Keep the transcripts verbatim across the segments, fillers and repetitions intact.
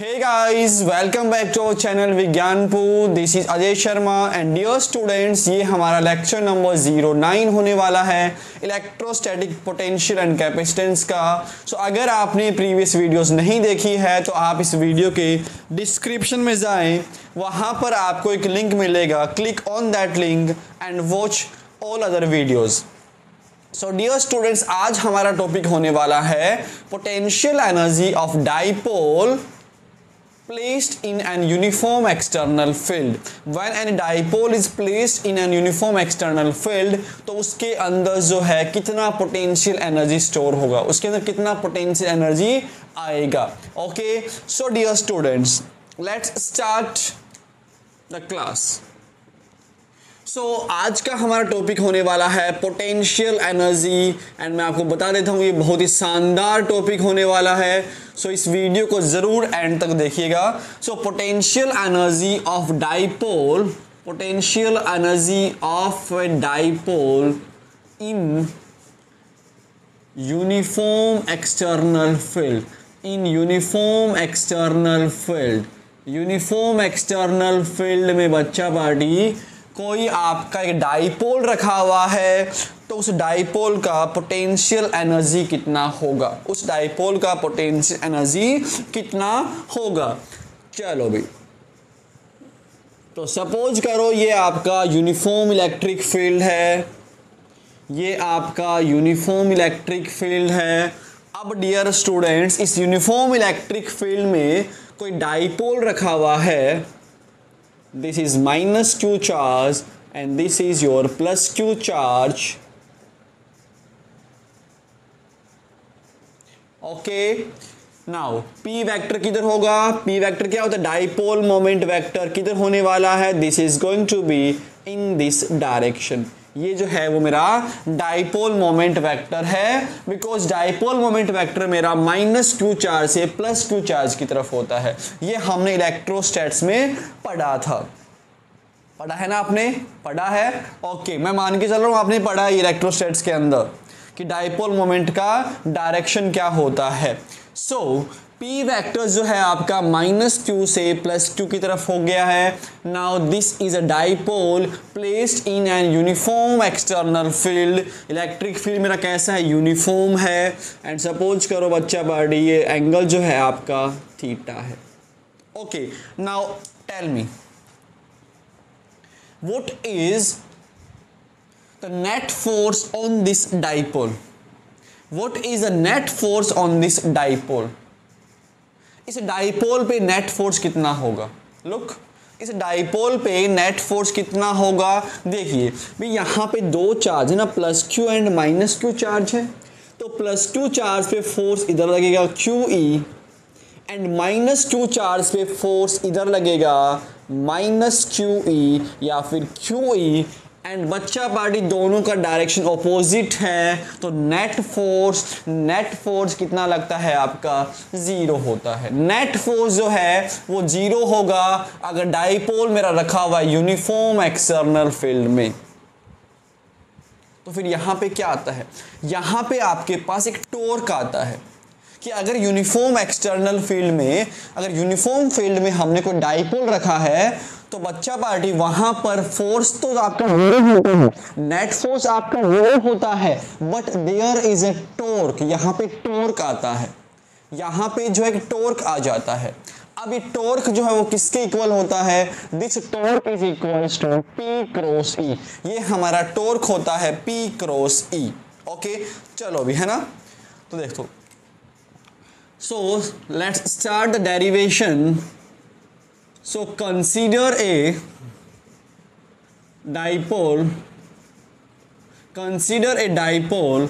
Hey guys, welcome back to our channel Vigyanpur. This is Ajay Sharma and dear students, ये हमारा lecture number zero nine होने वाला है electrostatic potential and capacitance का। सो so, अगर आपने प्रीवियस वीडियोस नहीं देखी है तो आप इस वीडियो के डिस्क्रिप्शन में जाएं, वहाँ पर आपको एक लिंक मिलेगा, click on that link and watch all other videos. So dear students, आज हमारा टॉपिक होने वाला है potential energy of dipole placed in an uniform external field। When an dipole is placed in an uniform external field, तो उसके अंदर जो है कितना पोटेंशियल एनर्जी स्टोर होगा, उसके अंदर कितना पोटेंशियल एनर्जी आएगा। Okay, so dear students, let's start the class. So so, आज का हमारा टॉपिक होने वाला है पोटेंशियल एनर्जी एंड मैं आपको बता देता हूँ ये बहुत ही शानदार टॉपिक होने वाला है। सो so, इस वीडियो को ज़रूर एंड तक देखिएगा। So potential energy of dipole, potential energy of dipole in uniform external field, in uniform external field, uniform external field में बच्चा पार्टी कोई आपका एक डाइपोल रखा हुआ है तो उस डाइपोल का पोटेंशियल एनर्जी कितना होगा, उस डाइपोल का पोटेंशियल एनर्जी कितना होगा। चलो भाई, तो सपोज करो ये आपका यूनिफॉर्म इलेक्ट्रिक फील्ड है, ये आपका यूनिफॉर्म इलेक्ट्रिक फील्ड है। अब डियर स्टूडेंट्स, इस यूनिफॉर्म इलेक्ट्रिक फील्ड में कोई डाइपोल रखा हुआ है। This is minus q charge and this is your plus q charge। Okay, now p vector किधर होगा? p वेक्टर क्या होता है? डाइपोल मोमेंट वेक्टर किधर होने वाला है? This is going to be in this direction। ये जो है वो मेरा डाइपोल मोमेंट वेक्टर है, बिकॉज डाइपोल मोमेंट वेक्टर मेरा माइनस क्यू चार्ज से प्लस क्यू चार्ज की तरफ होता है। ये हमने इलेक्ट्रोस्टैट्स में पढ़ा था, पढ़ा है ना आपने? पढ़ा है। ओके, मैं मान के चल रहा हूँ आपने पढ़ा है इलेक्ट्रोस्टैट्स के अंदर कि डाइपोल मोमेंट का डायरेक्शन क्या होता है। सो so, P वेक्टर जो है आपका माइनस क्यू से प्लस क्यू की तरफ हो गया है। Now this is a dipole placed in an uniform external field. Electric field मेरा कैसा है? यूनिफॉर्म है। एंड सपोज करो बच्चा पार्टी ये एंगल जो है आपका थीटा है। Okay, now tell me what is the net force on this dipole? What is the net force on this dipole? इस डाइपोल पे नेट फोर्स कितना होगा? लुक, इस डाइपोल पे नेट फोर्स कितना होगा? देखिए भाई, यहाँ पे दो चार्ज है ना, plus Q and minus Q charge है। तो प्लस क्यू चार्ज पे फोर्स इधर लगेगा Q E, and minus Q charge पे फोर्स इधर लगेगा माइनस क्यू ई या फिर क्यू ई। एंड बच्चा पार्टी दोनों का डायरेक्शन ऑपोजिट है, तो नेट फोर्स नेट फोर्स कितना लगता है आपका? जीरो होता है। नेट फोर्स जो है वो जीरो होगा अगर डाइपोल मेरा रखा हुआ है यूनिफॉर्म एक्सटर्नल फील्ड में। तो फिर यहाँ पे क्या आता है? यहाँ पे आपके पास एक टॉर्क आता है कि अगर यूनिफॉर्म एक्सटर्नल फील्ड में, अगर यूनिफॉर्म फील्ड में हमने कोई डाइपोल रखा है तो बच्चा पार्टी वहां पर फोर्स तो आपका जीरो होता है, नेट फोर्स आपका जीरो होता है, but there is a torque. यहाँ पे टॉर्क आता है, यहाँ पे जो एक टॉर्क आ जाता है। अब ये टॉर्क जो है वो किसके इक्वल होता है? This torque is equal to P cross E. ये हमारा टॉर्क होता है पी क्रॉस ई। ओके, चलो अभी है ना, तो देखो। So let's start the derivation. So consider a dipole, consider a dipole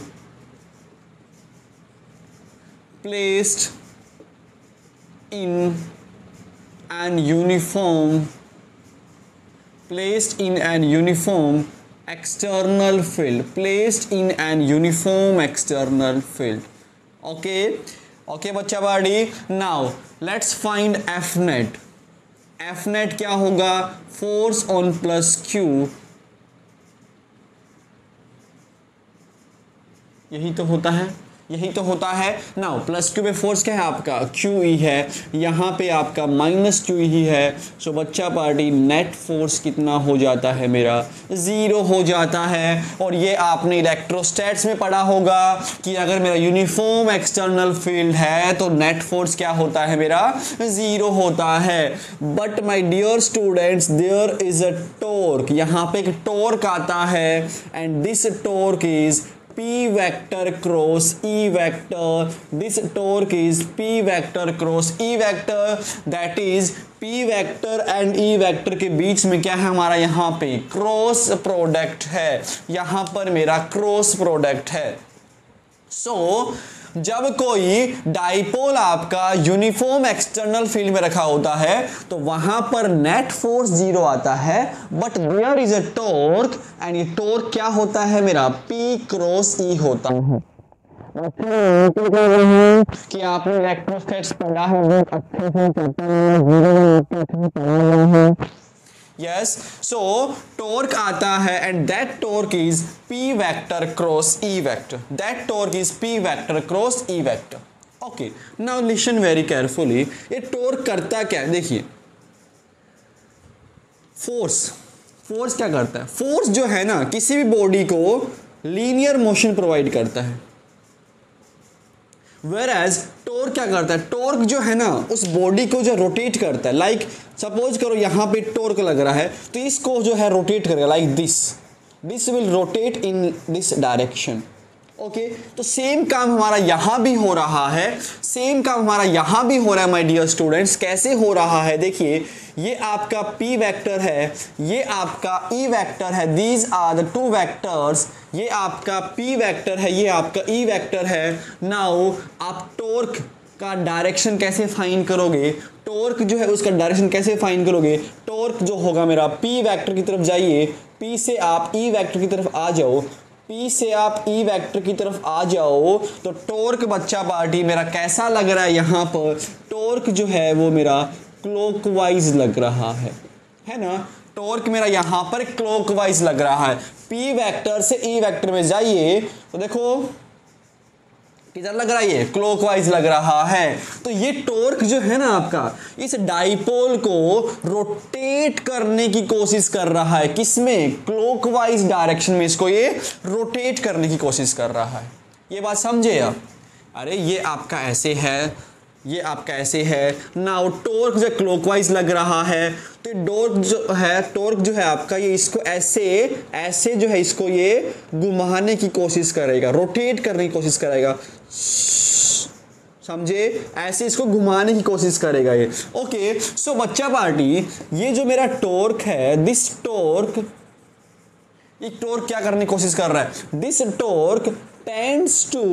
placed in an uniform, placed in an uniform external field, placed in an uniform external field. Okay. Okay बच्चा बाड़ी, now let's find F net. F net क्या होगा? Force on plus Q, यही तो होता है। यही तो होता है। नाउ प्लस क्यू पे फोर्स क्या है आपका, क्यू ई है, यहाँ पे आपका माइनस क्यू ई है। सो बच्चा पार्टी नेट फोर्स कितना हो जाता है मेरा, ज़ीरो हो जाता है। और ये आपने इलेक्ट्रोस्टैट्स में पढ़ा होगा कि अगर मेरा यूनिफॉर्म एक्सटर्नल फील्ड है तो नेट फोर्स क्या होता है मेरा, ज़ीरो होता है। But my dear students there is a torque, यहाँ पे एक टॉर्क आता है and this torque is P vector cross E vector. This torque is P vector cross E vector. That is P vector and E vector के बीच में क्या है हमारा, यहाँ पे क्रॉस प्रोडक्ट है, यहाँ पर मेरा क्रॉस प्रोडक्ट है। सो so, जब कोई डाइपोल आपका यूनिफॉर्म एक्सटर्नल फील्ड में रखा होता है तो वहां पर नेट फोर्स जीरो आता है, but there is a torque and ये टॉर्क क्या होता है मेरा, P क्रॉस E होता है। कि आपने इलेक्ट्रोस्टैटिक्स पढ़ा है बहुत अच्छे से पढ़ा है। यस, सो टॉर्क आता है and that torque is P vector cross E vector, that torque is P vector cross E vector. Okay, now listen very carefully, ये टॉर्क करता क्या है, देखिए फोर्स, फोर्स क्या करता है, फोर्स जो है ना किसी भी बॉडी को लीनियर मोशन प्रोवाइड करता है, Whereas टॉर्क क्या करता है, टॉर्क जो है ना उस बॉडी को जो रोटेट करता है, लाइक सपोज करो यहाँ पे टॉर्क लग रहा है तो इसको जो है रोटेट करेगा, like this this will rotate in this direction. Okay, तो सेम काम हमारा यहाँ भी हो रहा है, सेम काम हमारा यहाँ भी हो रहा है माय डियर स्टूडेंट्स। कैसे हो रहा है, देखिए ये आपका P वेक्टर है, ये आपका E वेक्टर है, these are the two vectors, ये आपका P वेक्टर है, ये आपका E वेक्टर है। नाउ आप टॉर्क का डायरेक्शन कैसे फाइंड करोगे, टॉर्क जो है उसका डायरेक्शन कैसे फाइंड करोगे, टॉर्क जो होगा मेरा P वेक्टर की तरफ जाइए, P से आप E वेक्टर की तरफ आ जाओ, P से आप E वेक्टर की तरफ आ जाओ तो टॉर्क बच्चा पार्टी मेरा कैसा लग रहा है, यहाँ पर टॉर्क जो है वो मेरा क्लॉकवाइज लग रहा है, है ना, टॉर्क मेरा यहाँ पर क्लॉकवाइज लग रहा है। P वेक्टर से E वेक्टर में जाइए तो देखो किधर लग रहा है, ये क्लॉकवाइज लग रहा है। तो ये टॉर्क जो है ना आपका इस डाइपोल को रोटेट करने की कोशिश कर रहा है, किसमें, क्लॉकवाइज डायरेक्शन में इसको ये रोटेट करने की कोशिश कर रहा है। ये बात समझे आप, अरे ये आपका ऐसे है, ये आपका ऐसे है। नाउ टॉर्क जो क्लॉकवाइज लग रहा है तो टॉर्क जो है टॉर्क जो है आपका ये इसको ऐसे ऐसे जो है इसको ये घुमाने की कोशिश करेगा, रोटेट करने की कोशिश करेगा, समझे, ऐसे इसको घुमाने की कोशिश करेगा ये। ओके, सो बच्चा पार्टी ये जो मेरा टॉर्क है, दिस टॉर्क, ये टॉर्क क्या करने की कोशिश कर रहा है, this torque tends to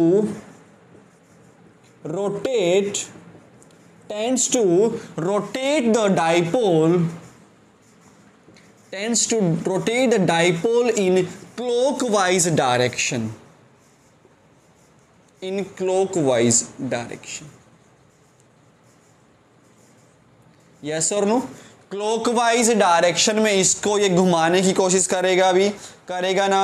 rotate tends to rotate the dipole tends to rotate the dipole in clockwise direction, in clockwise direction, yes or no, clockwise direction में इसको ये घुमाने की कोशिश करेगा, भी करेगा ना,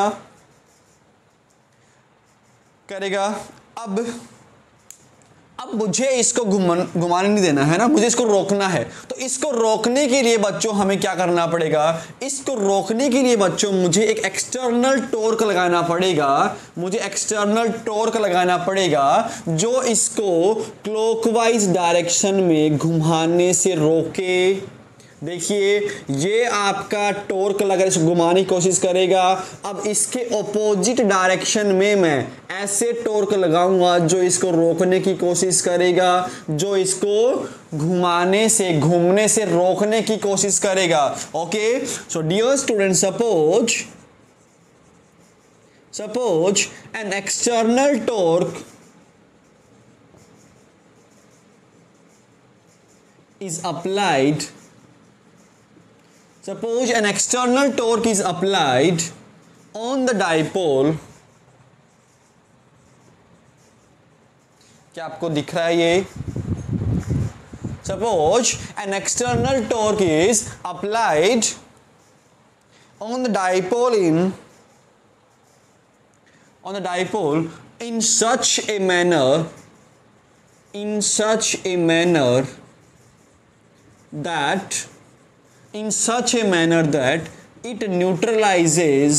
करेगा। अब अब मुझे इसको घुमाने नहीं देना है ना, मुझे इसको रोकना है। तो इसको रोकने के लिए बच्चों हमें क्या करना पड़ेगा, इसको रोकने के लिए बच्चों मुझे एक एक्सटर्नल टॉर्क लगाना पड़ेगा, मुझे एक्सटर्नल टॉर्क लगाना पड़ेगा जो इसको क्लॉकवाइज डायरेक्शन में घुमाने से रोके। देखिए ये आपका टॉर्क लगा इसको घुमाने की कोशिश करेगा। अब इसके ऑपोजिट डायरेक्शन में मैं ऐसे टॉर्क लगाऊंगा जो इसको रोकने की कोशिश करेगा, जो इसको घुमाने से घूमने से रोकने की कोशिश करेगा। Okay, so dear student, suppose suppose an external torque is applied suppose an external torque is applied on the dipole। क्या आपको दिख रहा है ये? Suppose an external torque is applied on the dipole in on the dipole in such a manner in such a manner that in such a manner that it neutralizes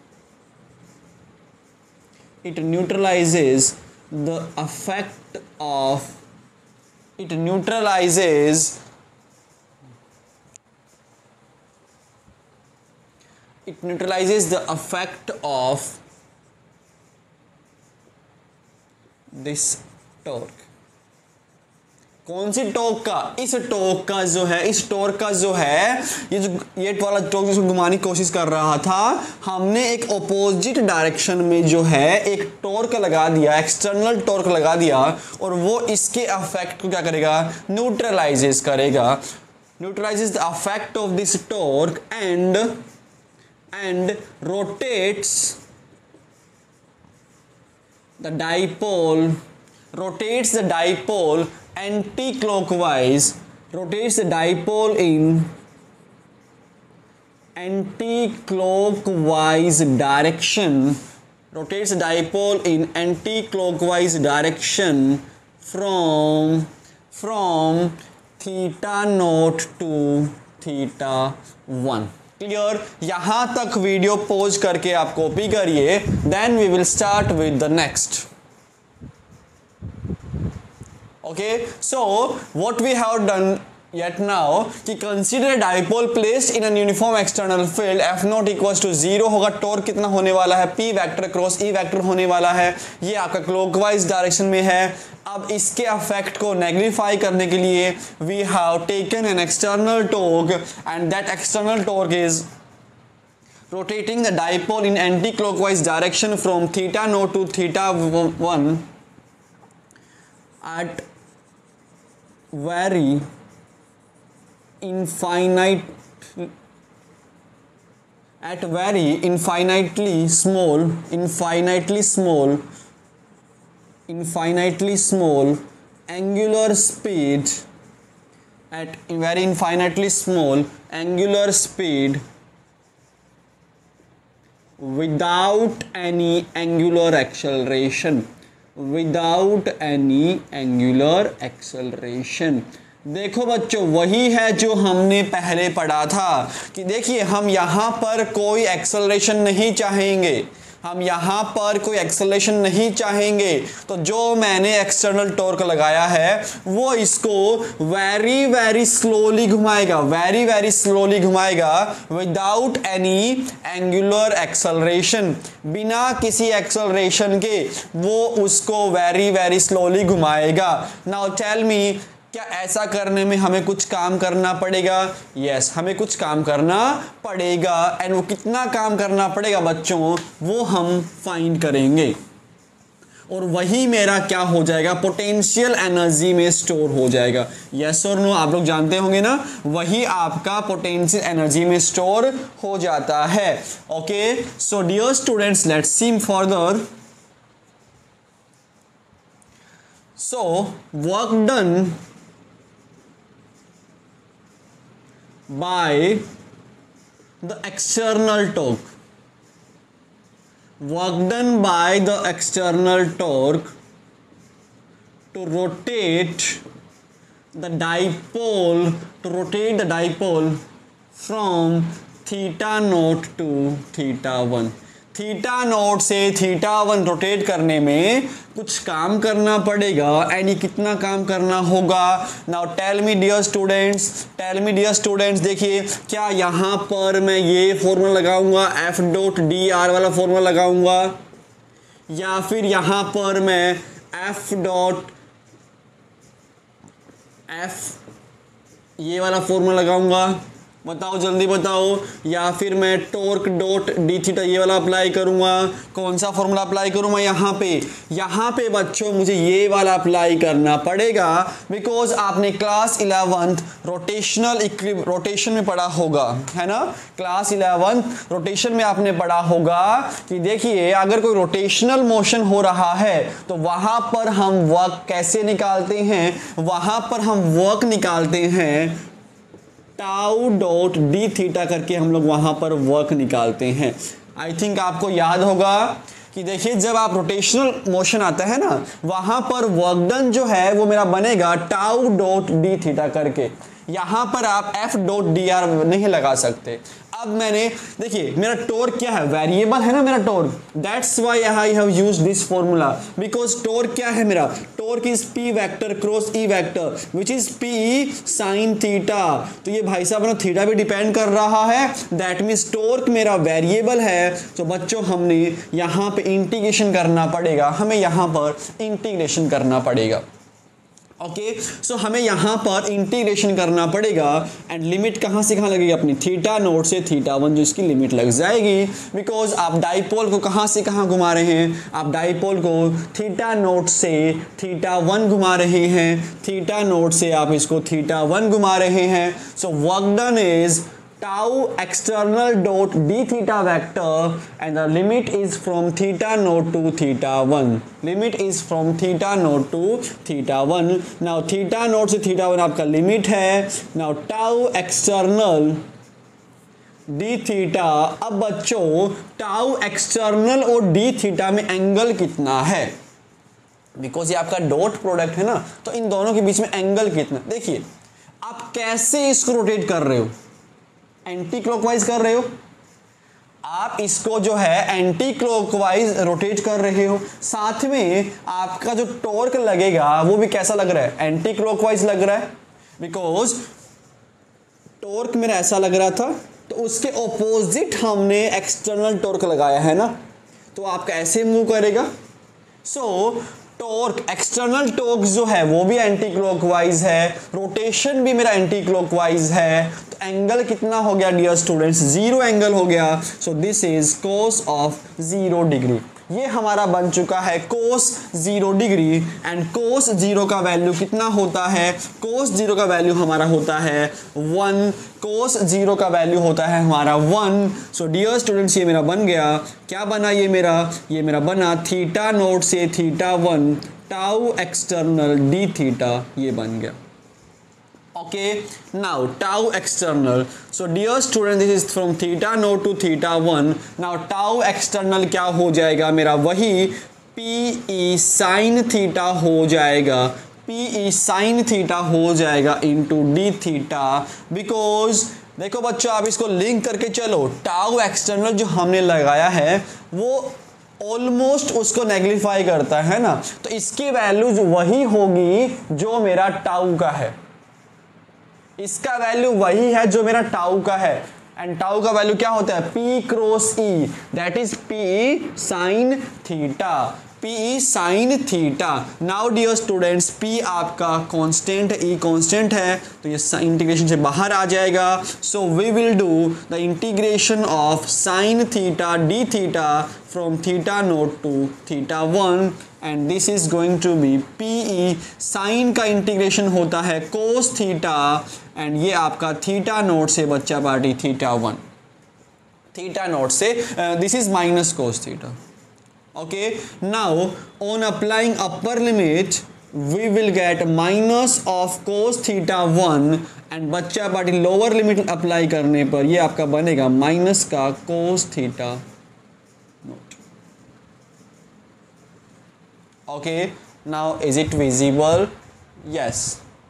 it neutralizes the effect of it neutralizes it neutralizes the effect of this torque. कौन सी torque का? इस torque का जो है इस torque का जो है ये जो ये वाला टॉर्क जिसको घुमाने की कोशिश कर रहा था, हमने एक ऑपोजिट डायरेक्शन में जो है एक टॉर्क लगा दिया, एक्सटर्नल टॉर्क लगा दिया, और वो इसके अफेक्ट को क्या करेगा? न्यूट्रलाइजेस करेगा. Neutralises the effect of this torque and and rotates the dipole rotates the dipole anti-clockwise rotates the dipole in anti-clockwise direction rotates the dipole in anti-clockwise direction from from theta naught to theta one. क्लियर? यहां तक video pause करके आप copy करिए, then we will start with the next. Okay, so what we have done yet now कि consider dipole placed in an uniform external field F naught equals to zero होगा. Torque कितना होने वाला है? P vector cross E vector होने वाला है. ये आपका क्लॉकवाइज डायरेक्शन में है. अब इसके अफेक्ट को नेगलिफाई करने के लिए we have taken an external torque and that external torque is rotating the dipole in anti-clockwise direction from theta naught to theta one at very infinite at very infinitely small infinitely small infinitely small angular speed at very infinitely small angular speed without any angular acceleration without any angular acceleration. देखो बच्चों, वही है जो हमने पहले पढ़ा था कि देखिए हम यहाँ पर कोई एक्सेलरेशन नहीं चाहेंगे, हम यहाँ पर कोई एक्सेलरेशन नहीं चाहेंगे, तो जो मैंने एक्सटर्नल टॉर्क लगाया है वो इसको वेरी वेरी स्लोली घुमाएगा, वेरी वेरी स्लोली घुमाएगा विदाउट एनी एंगुलर एक्सेलरेशन. बिना किसी एक्सेलरेशन के वो उसको वेरी वेरी स्लोली घुमाएगा. नाउ टेल मी, क्या ऐसा करने में हमें कुछ काम करना पड़ेगा? यस yes, हमें कुछ काम करना पड़ेगा. एंड वो कितना काम करना पड़ेगा बच्चों, वो हम फाइंड करेंगे. और वही मेरा क्या हो जाएगा? पोटेंशियल एनर्जी में स्टोर हो जाएगा. यस और नो? आप लोग जानते होंगे ना, वही आपका पोटेंशियल एनर्जी में स्टोर हो जाता है. Okay, so dear students, let's see further. So work done by the external torque work done by the external torque to rotate the dipole to rotate the dipole from theta naught to theta one. Theta naught से theta one rotate करने में कुछ काम करना पड़ेगा. And ये कितना काम करना होगा? Now tell me dear students, tell me dear students, देखिए क्या यहाँ पर मैं ये फॉर्मूला लगाऊंगा, एफ डॉट डी आर वाला फॉर्मूला लगाऊंगा, या फिर यहाँ पर मैं एफ डॉट एफ ये वाला फॉर्मूला लगाऊंगा? बताओ, जल्दी बताओ. या फिर मैं टॉर्क डॉट डी थीटा ये वाला अप्लाई करूंगा? कौन सा फॉर्मूला अप्लाई करूंगा यहाँ पे? यहाँ पे बच्चों मुझे ये वाला अप्लाई करना पड़ेगा, बिकॉज आपने क्लास इलेवंथ रोटेशनल रोटेशन में पढ़ा होगा, है ना? क्लास इलेवंथ रोटेशन में आपने पढ़ा होगा कि देखिए अगर कोई रोटेशनल मोशन हो रहा है तो वहां पर हम वर्क कैसे निकालते हैं? वहां पर हम वर्क निकालते हैं टाउ डॉट डी थीटा करके, हम लोग वहां पर वर्क निकालते हैं. आई थिंक आपको याद होगा कि देखिए जब आप रोटेशनल मोशन आता है ना, वहां पर वर्क डन जो है वो मेरा बनेगा टाउ डॉट डी थीटा करके। यहां पर आप एफ डॉट डी आर नहीं लगा सकते। अब मैंने देखिए मेरा टॉर्क क्या है, वेरिएबल है ना मेरा torque, that's why I have used this formula, because torque क्या है मेरा, torque is P vector cross E vector which is P sine theta. तो ये भाई साहब ना थीटा पे डिपेंड कर रहा है, दैट मीन्स टॉर्क मेरा वेरिएबल है। तो बच्चों हमने यहाँ पे इंटीग्रेशन करना पड़ेगा, हमें यहाँ पर इंटीग्रेशन करना पड़ेगा। ओके सो हमें यहाँ पर इंटीग्रेशन करना पड़ेगा एंड लिमिट कहाँ से कहाँ लगेगी अपनी, थीटा नोट से थीटा वन जो इसकी लिमिट लग जाएगी, बिकॉज आप डाइपोल को कहाँ से कहाँ घुमा रहे हैं, आप डाइपोल को थीटा नोट से थीटा वन घुमा रहे हैं, थीटा नोट से आप इसको थीटा वन घुमा रहे हैं। So work done is tau external dot d theta vector and the limit is from theta naught to theta one. Limit is from theta naught to theta one. Now theta naught से theta one आपका limit है। Now tau external d theta, अब बच्चों tau external और d theta में angle कितना है, because ये आपका डॉट प्रोडक्ट है ना, तो इन दोनों के बीच में एंगल कितना। देखिए आप कैसे इसको रोटेट कर रहे हो, एंटी क्लॉकवाइज कर रहे हो, आप इसको जो है एंटी क्लॉकवाइज रोटेट कर रहे हो, साथ में आपका जो टॉर्क लगेगा वो भी कैसा लग रहा है, एंटी क्लॉकवाइज लग रहा है, बिकॉज टॉर्क मेरा ऐसा लग रहा था तो उसके ऑपोजिट हमने एक्सटर्नल टॉर्क लगाया है ना, तो आपका ऐसे मूव करेगा। सो टॉर्क एक्सटर्नल टॉर्क जो है वो भी एंटी क्लॉकवाइज है, रोटेशन भी मेरा एंटी क्लॉकवाइज है, तो एंगल कितना हो गया डियर स्टूडेंट्स, जीरो एंगल हो गया। So this is cos of zero degree, ये हमारा बन चुका है cos zero degree. And cos zero का वैल्यू कितना होता है, कोस जीरो का वैल्यू हमारा होता है वन, कोस जीरो का वैल्यू होता है हमारा वन। सो डियर स्टूडेंट्स ये मेरा बन गया, क्या बना ये मेरा, ये मेरा बना थीटा नोट से theta one tau external D theta, ये बन गया। Okay, now tau external, so dear student this is from theta naught to theta one. Now tau external क्या हो जाएगा मेरा, वही pe sin theta हो जाएगा, pe sin theta हो जाएगा into d theta, because देखो बच्चों आप इसको लिंक करके चलो, टाउ एक्सटर्नल जो हमने लगाया है वो ऑलमोस्ट उसको नेग्लिफाई करता है ना, तो इसकी वैल्यूज वही होगी जो मेरा टाउ का है, इसका वैल्यू वही है जो मेरा टाउ का है। एंड टाउ का वैल्यू क्या होता है, P cross E, that is P sine theta, P sine theta. Now dear students P आपका कांस्टेंट, E कांस्टेंट है, तो ये इंटीग्रेशन से बाहर आ जाएगा। So we will do the integration of sine theta D theta from theta naught to theta one, and this is going to be Pe, sine का integration होता है कोस थीटा, एंड ये आपका थीटा नोट से बच्चा party theta one, theta naught से this is minus cos theta. Okay, now on applying upper limit we will get minus of cos theta one, and बच्चा party lower limit apply करने पर ये आपका बनेगा minus का cos theta नोट। Okay, now is it visible? Yes.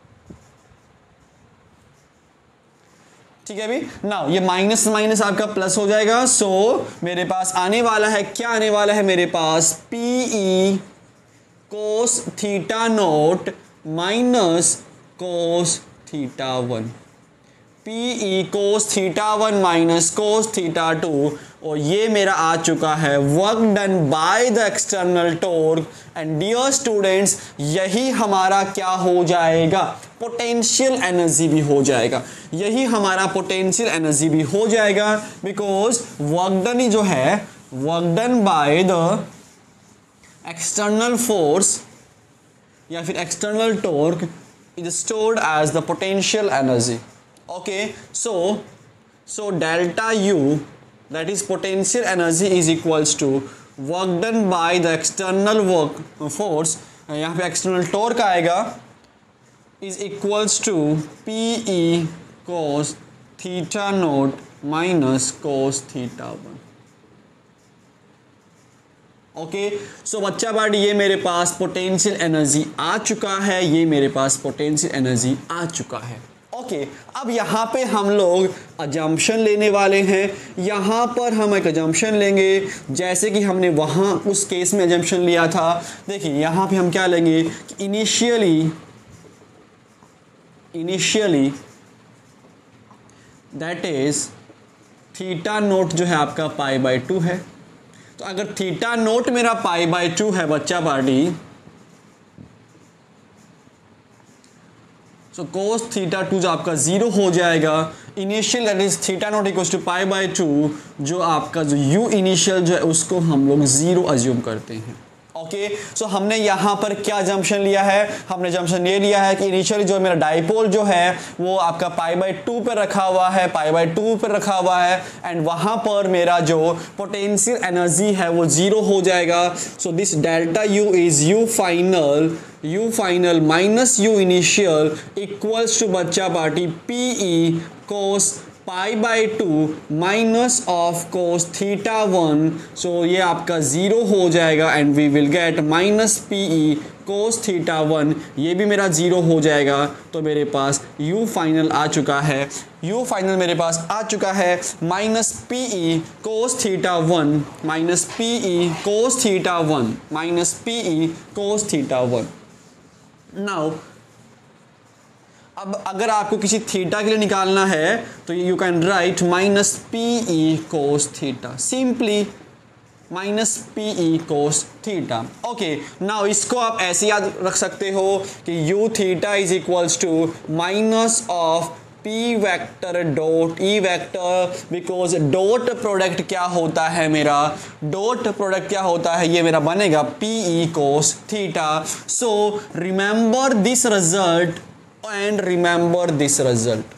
ठीक है अभी नाउ ये माइनस माइनस आपका प्लस हो जाएगा। सो so, मेरे पास आने वाला है, क्या आने वाला है मेरे पास, Pe cos theta nought minus cos theta one, Pe cos theta one minus cos theta two, और ये मेरा आ चुका है work done by the external torque. And dear students यही हमारा क्या हो जाएगा, पोटेंशियल एनर्जी भी हो जाएगा, यही हमारा पोटेंशियल एनर्जी भी हो जाएगा, बिकॉज वर्क डन ही जो है work done by the external force या फिर external torque is stored as the potential energy. Okay, so so delta U, that is potential energy is equals to work done by the external work force, यहाँ पे external torque आएगा, is equals to Pe cos theta naught minus cos theta one। Okay so बच्चा but ये मेरे पास potential energy आ चुका है, ये मेरे पास पोटेंशियल एनर्जी आ चुका है। ओके okay, अब यहाँ पे हम लोग अजम्पशन लेने वाले हैं। यहाँ पर हम एक अजम्पशन लेंगे जैसे कि हमने वहाँ उस केस में अजम्पशन लिया था। देखिए यहाँ पे हम क्या लेंगे कि initially initially that is theta nought जो है आपका पाई बाय टू है। तो अगर थीटा नोट मेरा पाई बाय टू है बच्चा party, so cos theta two जो आपका जीरो हो जाएगा। Initial that is theta nought equal to pi by two, जो आपका जो यू इनिशियल जो है उसको हम लोग जीरो अज्यूम करते हैं। ओके सो हमने यहाँ पर क्या जंक्शन लिया है, हमने जंक्शन ये लिया है कि इनिशियली जो मेरा डाइपोल जो है वो आपका पाई बाय टू पर रखा हुआ है, पाई बाय टू पर रखा हुआ है, एंड वहाँ पर मेरा जो पोटेंशियल एनर्जी है वो जीरो हो जाएगा। So this delta U is U final U final minus U initial equals to बच्चा party P E cos pi by two minus of cos theta one. So ये आपका ज़ीरो हो जाएगा and we will get minus P E cos theta one, ये भी मेरा zero हो जाएगा। तो मेरे पास u फाइनल आ चुका है, u फाइनल मेरे पास आ चुका है minus P E cos theta one minus P E cos theta one minus P E cos theta one. Now अब अगर आपको किसी थीटा के लिए निकालना है तो you can write minus P E cos theta, simply minus P E cos theta. Okay now इसको आप ऐसे याद रख सकते हो कि U theta is equals to minus of P vector dot E vector, because dot product क्या होता है मेरा, डॉट प्रोडक्ट क्या होता है, ये मेरा बनेगा P E cos theta. So remember this result and remember this result,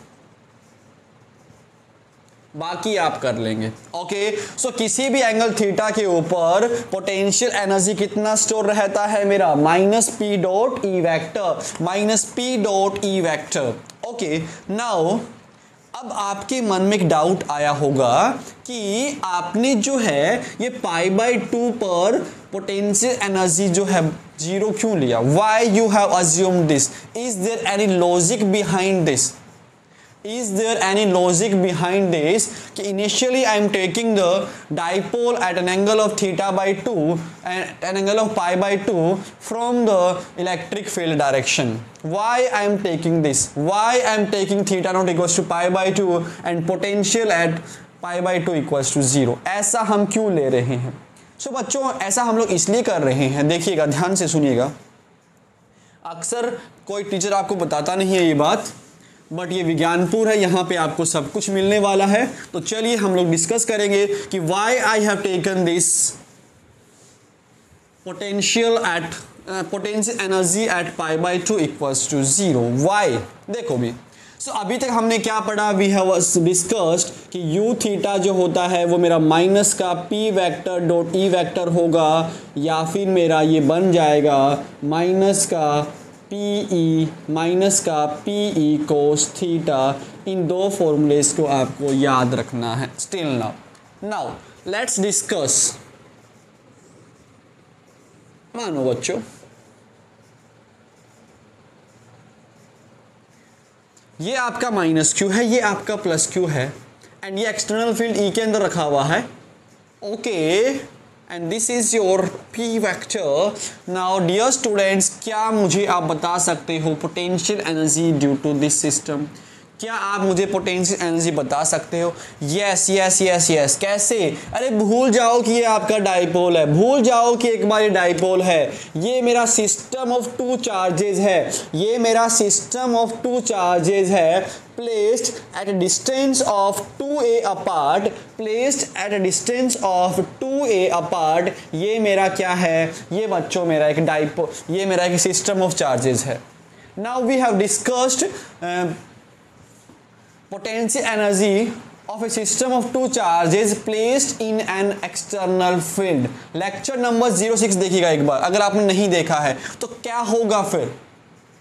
बाकी आप कर लेंगे। ओके सो किसी भी एंगल थीटा के ऊपर पोटेंशियल एनर्जी कितना स्टोर रहता है मेरा, minus P dot E vector, minus P dot E vector. Okay now अब आपके मन में एक डाउट आया होगा कि आपने जो है ये पाई बाई टू पर पोटेंशियल एनर्जी जो है जीरो क्यों लिया, why you have assumed this, is there any logic behind this, is there any logic behind this कि initially I am taking the dipole at an angle of theta by two and an angle of pi by two from the electric field direction, why I am taking this, why I am taking theta not equals to pi by two and potential at pi by two equals to zero, ऐसा हम क्यों ले रहे हैं। सो so, बच्चों ऐसा हम लोग इसलिए कर रहे हैं, देखिएगा ध्यान से सुनिएगा, अक्सर कोई टीचर आपको बताता नहीं है ये बात, बट ये विज्ञानपुर है, यहाँ पे आपको सब कुछ मिलने वाला है। तो चलिए हम लोग डिस्कस करेंगे कि why I have taken this potential at potential energy at pi by two equals to zero, why. देखो भी सो so, अभी तक हमने क्या पढ़ा, वी हैव डिस्कस्ड कि यू थीटा जो होता है वो मेरा माइनस का P vector dot E vector होगा, या फिर मेरा ये बन जाएगा माइनस का पी ई माइनस का पी ई कोस थीटा। इन दो फॉर्मूलेस को आपको याद रखना है। Still now now let's discuss. मानो बच्चों ये आपका माइनस क्यू है, ये आपका प्लस क्यू है, एंड ये एक्सटर्नल फील्ड ई के अंदर रखा हुआ है। Okay and this is your p vector. Now dear students, क्या मुझे आप बता सकते हो potential energy due to this system, क्या आप मुझे पोटेंशियल एनर्जी बता सकते हो? यस यस यस यस कैसे? अरे भूल जाओ कि ये आपका डाइपोल है, भूल जाओ कि एक बार ये डाइपोल है, ये मेरा सिस्टम ऑफ टू चार्जेस है, ये मेरा सिस्टम ऑफ टू चार्जेस है, placed at a distance of two A apart, placed at a distance of two A apart। ये मेरा क्या है? ये बच्चों मेरा एक डाइपोल, ये मेरा एक सिस्टम ऑफ चार्जेस है। Now we have discussed uh, potential energy of a system of two charges placed in an external field। Lecture number zero six देखिएगा एक बार, अगर आपने नहीं देखा है तो क्या होगा, फिर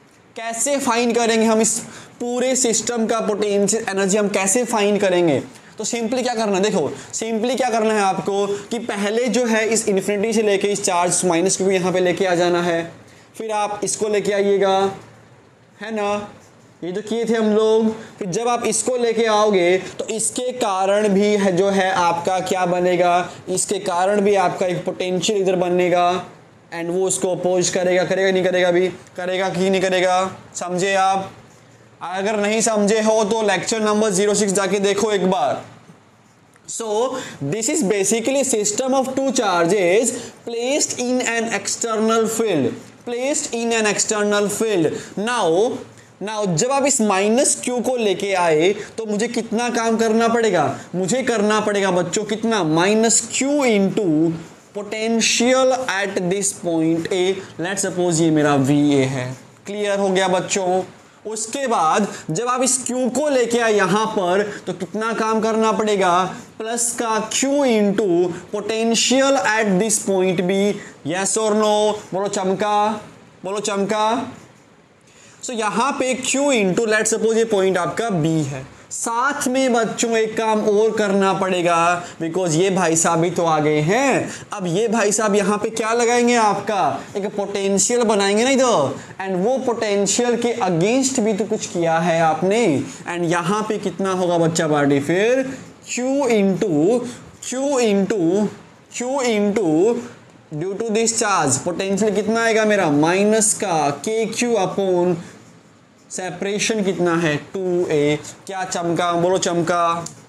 कैसे फाइंड करेंगे हम इस पूरे सिस्टम का पोटेंशियल एनर्जी, हम कैसे फाइंड करेंगे। तो सिंपली क्या करना है, देखो सिंपली क्या करना है आपको कि पहले जो है इस इन्फिनिटी से लेके इस चार्ज माइनस क्यू यहाँ पे लेके आ जाना है, फिर आप इसको लेके आइएगा, है ना, ये जो किए थे हम लोग। फिर जब आप इसको लेके आओगे तो इसके कारण भी है जो है आपका क्या बनेगा, इसके कारण भी आपका एक पोटेंशियल इधर बनेगा एंड वो उसको अपोज करेगा, करेगा नहीं करेगा, भी करेगा कि नहीं करेगा, समझे आप। अगर नहीं समझे हो तो लेक्चर नंबर जीरो सिक्स जाके देखो एक बार। So this is basically a system of two charges placed in an external field, placed in an external field. Now now जब आप इस माइनस क्यू को लेके आए तो मुझे कितना काम करना पड़ेगा, मुझे करना पड़ेगा बच्चों कितना, minus Q into potential at this point A. Let suppose ये मेरा वी ए है। क्लियर हो गया बच्चों। उसके बाद जब आप इस Q को लेके आए यहां पर तो कितना काम करना पड़ेगा, प्लस का Q into potential at this point B. Yes और नो, बोलो चमका, बोलो चमका। सो so, यहां पे Q इंटू लेट सपोज ये पॉइंट आपका B है। साथ में बच्चों एक काम और करना पड़ेगा, बिकॉज ये भाई साहब भी तो आ गए हैं। अब ये भाई साहब यहाँ पे क्या लगाएंगे, आपका एक पोटेंशियल बनाएंगे ना इधर, एंड वो पोटेंशियल के अगेंस्ट भी तो कुछ किया है आपने। एंड यहाँ पे कितना होगा बच्चा पार्टी, फिर Q into Q into Q into due to this charge potential कितना आएगा मेरा, माइनस का के क्यू अपॉन सेपरेशन कितना है टू ए। क्या चमका, बोलो चमका,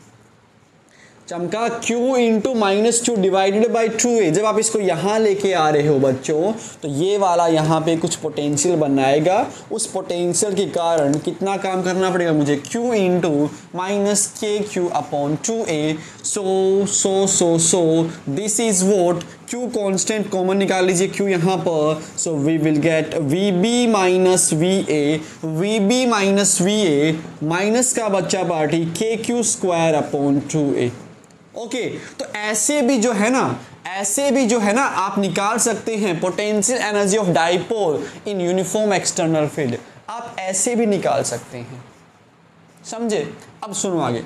चमका। Q into minus two divided by two A. जब आप इसको यहाँ लेके आ रहे हो बच्चों तो ये वाला यहाँ पे कुछ पोटेंशियल बनाएगा, उस पोटेंशियल के कारण कितना काम करना पड़ेगा मुझे, Q into minus K Q upon two A. So so so so this is what, Q constant common निकाल लीजिए Q यहाँ पर। So we will get V B minus V A, V B minus V A minus का बच्चा party K Q square upon two A. Okay okay, तो ऐसे भी जो है ना, ऐसे भी जो है ना आप निकाल सकते हैं potential energy of dipole in uniform external field. आप ऐसे भी निकाल सकते हैं, समझे। अब सुनो आगे,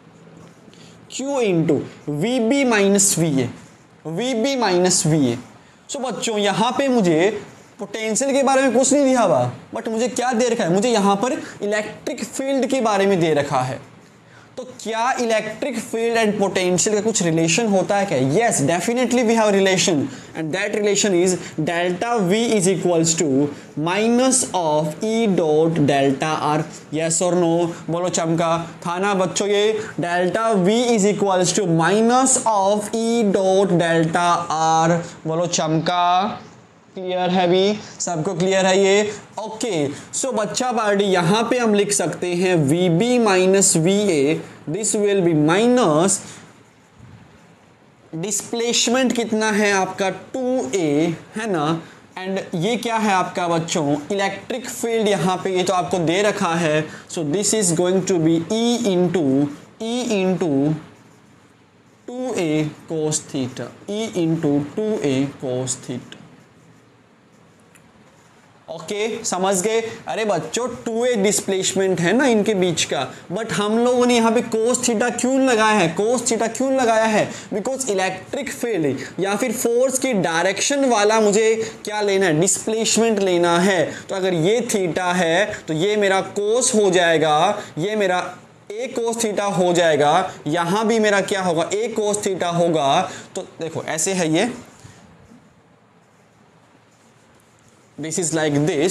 Q into V B minus V A, V B minus V A. So बच्चों यहाँ पे मुझे पोटेंशियल के बारे में कुछ नहीं दिया हुआ, बट मुझे क्या दे रखा है, मुझे यहाँ पर इलेक्ट्रिक फील्ड के बारे में दे रखा है। तो क्या इलेक्ट्रिक फील्ड एंड पोटेंशियल का कुछ रिलेशन होता है क्या? Yes, definitely we have relation, and that relation is delta V is equals to minus of E dot delta R. Yes और नो, बोलो चमका। था ना बच्चों ये, delta V is equals to minus of E dot delta R. बोलो चमका। Clear है भी, सबको क्लियर है ये? ओके, सो बच्चा पार्टी यहाँ पे हम लिख सकते हैं V B minus V A, this will be minus displacement कितना है आपका टू ए, है ना, एंड ये क्या है आपका बच्चों इलेक्ट्रिक फील्ड यहाँ पे ये तो आपको दे रखा है। So this is going to be E into E into two A cos theta, E into two A cos theta. Okay okay, समझ गए? अरे बच्चों टू ए डिस्प्लेसमेंट है ना इनके बीच का, बट हम लोगों ने यहाँ पे कोस थीटा क्यों लगाया है, कोस थीटा क्यों लगाया है, बिकॉज इलेक्ट्रिक फील्ड या फिर फोर्स की डायरेक्शन वाला मुझे क्या लेना है, डिस्प्लेसमेंट लेना है। तो अगर ये थीटा है तो ये मेरा कोस हो जाएगा, ये मेरा ए कोस थीटा हो जाएगा, यहाँ भी मेरा क्या होगा, ए कोस थीटा होगा। तो देखो ऐसे है ये, दिस इज लाइक दिस।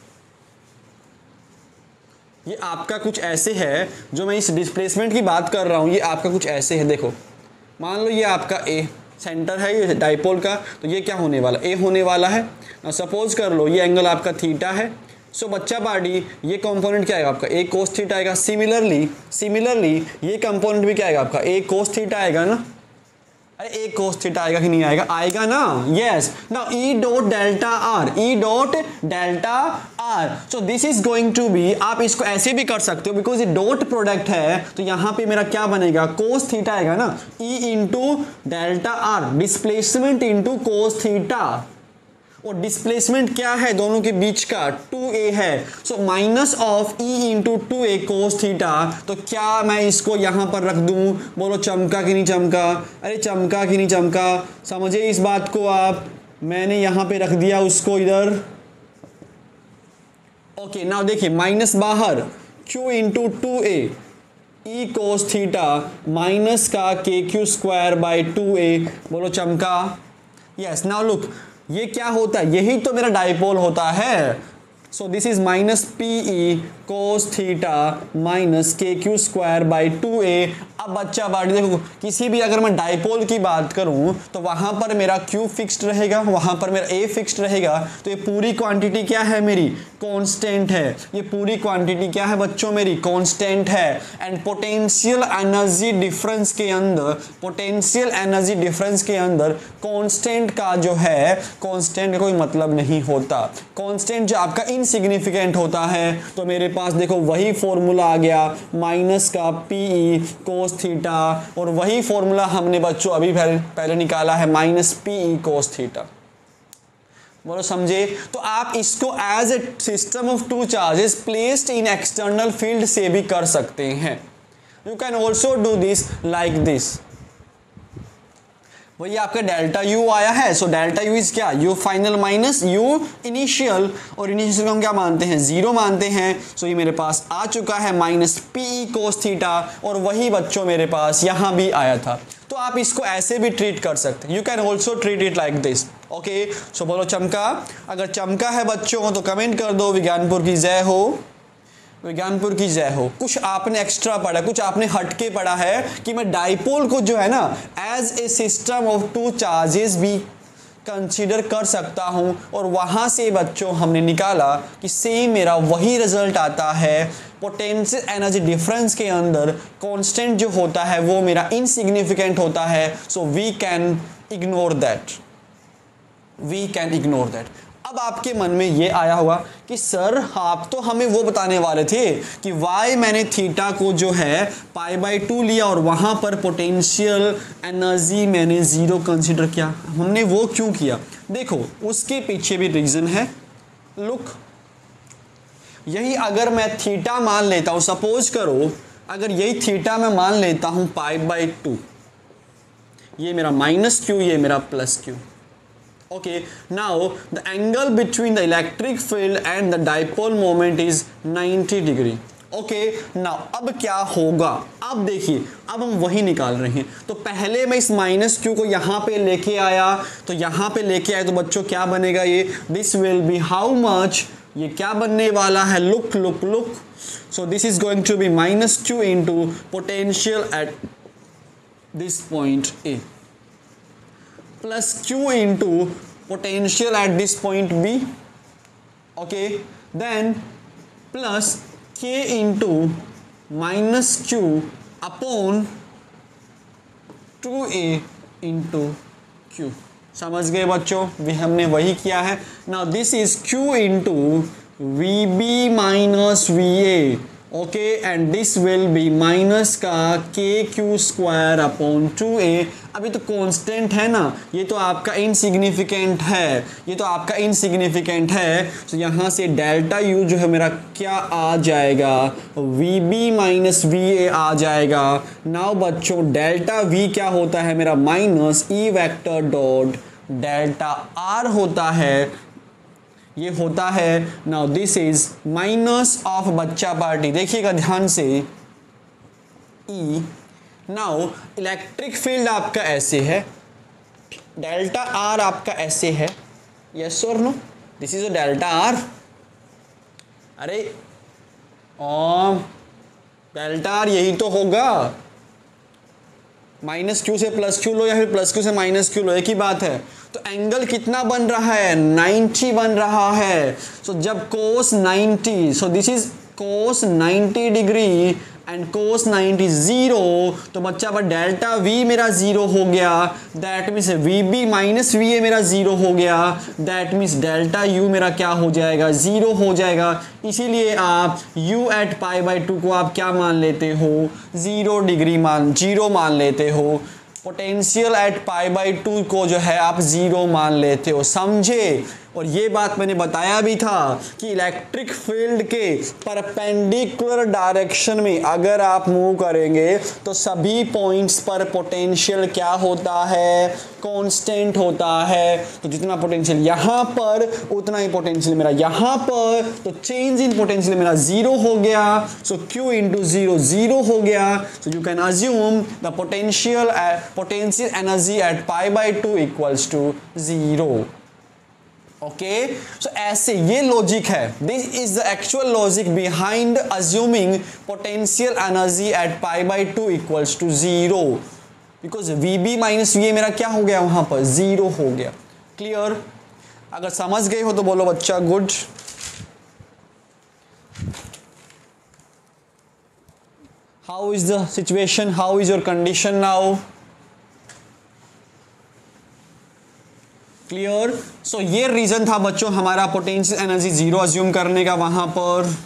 ये आपका कुछ ऐसे है, जो मैं इस डिस्प्लेसमेंट की बात कर रहा हूं ये आपका कुछ ऐसे है। देखो मान लो ये आपका ए सेंटर है ये डाइपोल का, तो ये क्या होने वाला, ए होने वाला है। ना सपोज कर लो ये एंगल आपका थीटा है। सो बच्चा पार्टी ये कंपोनेंट क्या आएगा आपका, ए कोस थीटा आएगा। सिमिलरली सिमिलरली ये कंपोनेंट भी क्या आएगा आपका, ए कोस थीटा आएगा ना। अरे ए कोस थीटा आएगा कि नहीं आएगा, आएगा ना। Yes, now E dot delta R, E dot delta R. So this is going to be, आप इसको ऐसे भी कर सकते हो बिकॉज ये डॉट प्रोडक्ट है, तो यहां पे मेरा क्या बनेगा, कोस थीटा आएगा ना, E into delta R, displacement into cos theta. और डिस्प्लेसमेंट क्या है दोनों के बीच का, टू ए है। So minus of E into two A cos theta. तो क्या मैं इसको यहां पर रख दूं? बोलो चमका कि नहीं चमका? अरे चमका कि नहीं चमका? समझे इस बात को आप? मैंने यहां पे रख दिया उसको इधर। ओके नाउ देखिए, माइनस बाहर, q into two A E cos theta minus का K Q square by two A. बोलो चमका? यस। नाउ लुक, ये क्या होता है? यही तो मेरा डाइपोल होता है। So this is minus P E cos theta minus K Q square by two A. अब बच्चा बाटी देखो, किसी भी अगर मैं डाइपोल की बात करूं तो वहां पर मेरा Q फिक्स्ड रहेगा, वहां पर मेरा A फिक्स्ड रहेगा। तो ये पूरी क्वांटिटी क्या है मेरी? कांस्टेंट है। ये पूरी क्वांटिटी क्या है बच्चों? मेरी कांस्टेंट है। एंड पोटेंशियल एनर्जी डिफरेंस के अंदर, पोटेंशियल एनर्जी डिफरेंस के अंदर कांस्टेंट का जो है, कांस्टेंट का कोई मतलब नहीं होता। कांस्टेंट जो आपका इनसिग्निफिकेंट होता है, तो मेरे पास देखो वही फॉर्मूला आ गया, माइनस का पी ई कोस थीटा, और वही फॉर्मूला हमने बच्चों अभी पहले, पहले निकाला है, minus P E cos theta. बोलो समझे? तो आप इसको as a system of two charges placed in external field से भी कर सकते हैं। You can also do this like this. वही आपका डेल्टा यू आया है। सो डेल्टा यू इज क्या? U final minus U initial, और इनिशियल को हम क्या मानते हैं? जीरो मानते हैं। सो ये मेरे पास आ चुका है माइनस पी कोस थीटा, और वही बच्चों मेरे पास यहां भी आया था। तो आप इसको ऐसे भी ट्रीट कर सकते हैं। You can also treat it like this. Okay, so बोलो चमका? अगर चमका है बच्चों तो कमेंट कर दो, विज्ञानपुर की जय हो, विज्ञानपुर की जय हो। कुछ आपने एक्स्ट्रा पढ़ा, कुछ आपने हटके पढ़ा है कि मैं डाइपोल को जो है ना as a system of two charges भी कंसीडर कर सकता हूं, और वहां से बच्चों हमने निकाला कि सेम मेरा वही रिजल्ट आता है। पोटेंशियल एनर्जी डिफरेंस के अंदर कांस्टेंट जो होता है वो मेरा इनसिग्निफिकेंट होता है। So we can ignore that, we can ignore that. अब आपके मन में ये आया होगा कि सर आप तो हमें वो बताने वाले थे कि वाई मैंने थीटा को जो है पाई बाई टू लिया और वहाँ पर पोटेंशियल एनर्जी मैंने ज़ीरो कंसीडर किया। हमने वो क्यों किया? देखो उसके पीछे भी रीज़न है। लुक, यही अगर मैं थीटा मान लेता हूँ, सपोज करो अगर यही थीटा मैं मान लेता हूँ पाई बाई टू, ये मेरा माइनस क्यू, ये मेरा plus Q. Okay, now the angle between the electric field and the dipole moment is ninety degree. Okay, now अब क्या होगा? अब देखिए, अब हम वही निकाल रहे हैं। तो पहले मैं इस माइनस क्यू को यहाँ पे लेके आया, तो यहाँ पे लेके आया तो बच्चों क्या बनेगा? ये this will be how much? ये क्या बनने वाला है? Look look look. So this is going to be minus Q into potential at this point A plus q into potential at this point b. Okay, then plus k into minus q upon two A into q. समझ गए बच्चों? भी हमने वही किया है। now this is q into vb minus va. Okay, and this will be minus का K Q square upon two A. अभी तो कांस्टेंट है ना, ये तो आपका इनसिग्निफिकेंट है, ये तो आपका इनसिग्निफिकेंट है। तो यहाँ से डेल्टा यू जो है मेरा क्या आ जाएगा? V B minus V A आ जाएगा। नाउ बच्चों डेल्टा वी क्या होता है मेरा? Minus E vector dot delta R होता है, ये होता है। Now this is minus of बच्चा पार्टी, देखिएगा ध्यान से, ई। नाउ इलेक्ट्रिक फील्ड आपका ऐसे है, डेल्टा आर आपका ऐसे है, यस और no? This is a delta R. अरे ओम, डेल्टा आर यही तो होगा, माइनस क्यू से प्लस क्यू लो या फिर प्लस क्यू से माइनस क्यू लो, एक ही बात है। तो एंगल कितना बन रहा है? नाइंटी बन रहा है। सो so, जब cos ninety, so this is cos ninety degree and cos ninety zero, तो बच्चा पर डेल्टा वी मेरा जीरो हो गया। That means V B minus V A मेरा जीरो हो गया। दैट मीन्स डेल्टा यू मेरा क्या हो जाएगा? जीरो हो जाएगा। इसीलिए आप u at pi by two को आप क्या मान लेते हो? जीरो डिग्री मान, जीरो मान लेते हो। Potential at pi by two को जो है आप जीरो मान लेते हो। समझे? और ये बात मैंने बताया भी था कि इलेक्ट्रिक फील्ड के परपेंडिकुलर डायरेक्शन में अगर आप मूव करेंगे तो सभी पॉइंट्स पर पोटेंशियल क्या होता है, कांस्टेंट होता है। तो जितना पोटेंशियल यहाँ पर उतना ही पोटेंशियल मेरा यहाँ पर, तो चेंज इन पोटेंशियल मेरा जीरो हो गया। So Q into zero zero हो गया। So you can assume the potential potential energy at pi by two equals to zero. Okay, so ऐसे ये लॉजिक है। This is the actual logic behind assuming potential energy at pi by two equals to zero, because V B minus V A मेरा क्या हो गया, वहां पर zero हो गया। क्लियर? अगर समझ गए हो तो बोलो बच्चा good. How is the situation, how is your condition now? Clear? So ये रीजन था बच्चों हमारा पोटेंशियल एनर्जी जीरो अज्यूम करने का वहां पर।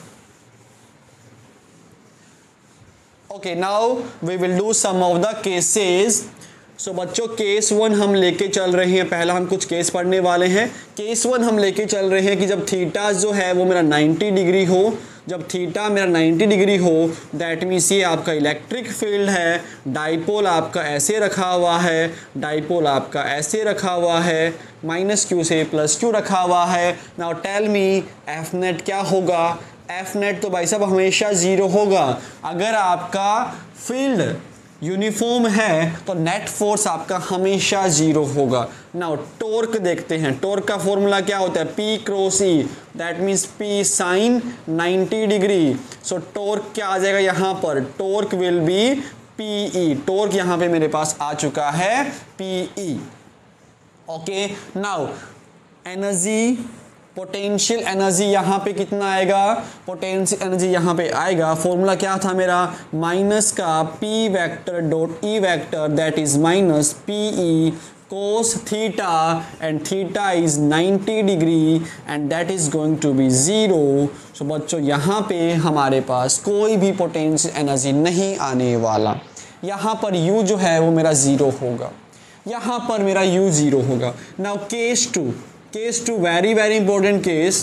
Okay, now we will do some of the cases. So बच्चों केस वन हम लेके चल रहे हैं। पहला हम कुछ केस पढ़ने वाले हैं। केस वन हम लेके चल रहे हैं कि जब थीटा जो है वो मेरा नाइन्टी डिग्री हो, जब थीटा मेरा नाइन्टी डिग्री हो, दैट मीन्स ये आपका इलेक्ट्रिक फील्ड है। डाइपोल आपका ऐसे रखा हुआ है, डाइपोल आपका ऐसे रखा हुआ है, माइनस क्यू से प्लस क्यू रखा हुआ है। Now tell me F net क्या होगा? एफ नेट तो भाई साहब हमेशा जीरो होगा। अगर आपका फील्ड यूनिफॉर्म है तो नेट फोर्स आपका हमेशा जीरो होगा। नाउ टॉर्क देखते हैं। टॉर्क का फॉर्मूला क्या होता है? P cross E, that means P sine ninety degree. So torque क्या आ जाएगा यहाँ पर? Torque will be P E. Torque यहाँ पे मेरे पास आ चुका है P E. Okay, now energy, potential energy यहाँ पे कितना आएगा? पोटेंशियल एनर्जी यहाँ पे आएगा, फॉर्मूला क्या था मेरा? माइनस का P vector dot E vector, that is minus P E cos theta, and theta is ninety degree and that is going to be zero. So बच्चों यहाँ पे हमारे पास कोई भी पोटेंशियल एनर्जी नहीं आने वाला। यहाँ पर u जो है वो मेरा जीरो होगा, यहाँ पर मेरा u जीरो होगा। Now case two, case two very very important case,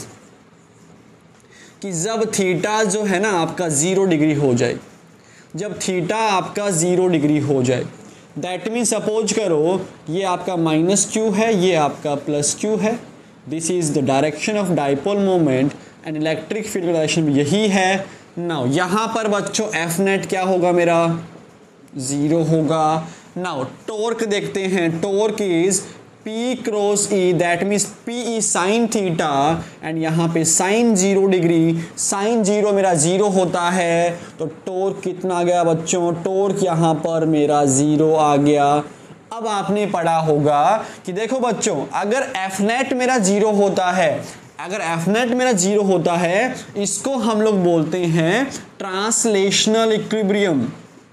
कि जब थीटा जो है ना आपका जीरो डिग्री हो जाए, जब थीटा आपका जीरो डिग्री हो जाए, दैट मीन सपोज करो ये आपका माइनस क्यू है, ये आपका प्लस क्यू है। This is the direction of dipole moment and electric field direction यही है। नाउ यहाँ पर बच्चों एफ नेट क्या होगा मेरा? जीरो होगा। नाउ टॉर्क देखते हैं। Torque is P cross E, that means P E sine theta, and यहाँ पे sine zero degree, sine zero मेरा जीरो होता है। तो टॉर्क कितना आ गया बच्चों? टॉर्क यहाँ पर मेरा जीरो आ गया। अब आपने पढ़ा होगा कि देखो बच्चों अगर एफ नेट मेरा जीरो होता है, अगर एफ नेट मेरा जीरो होता है, इसको हम लोग बोलते हैं ट्रांसलेशनल इक्विलिब्रियम।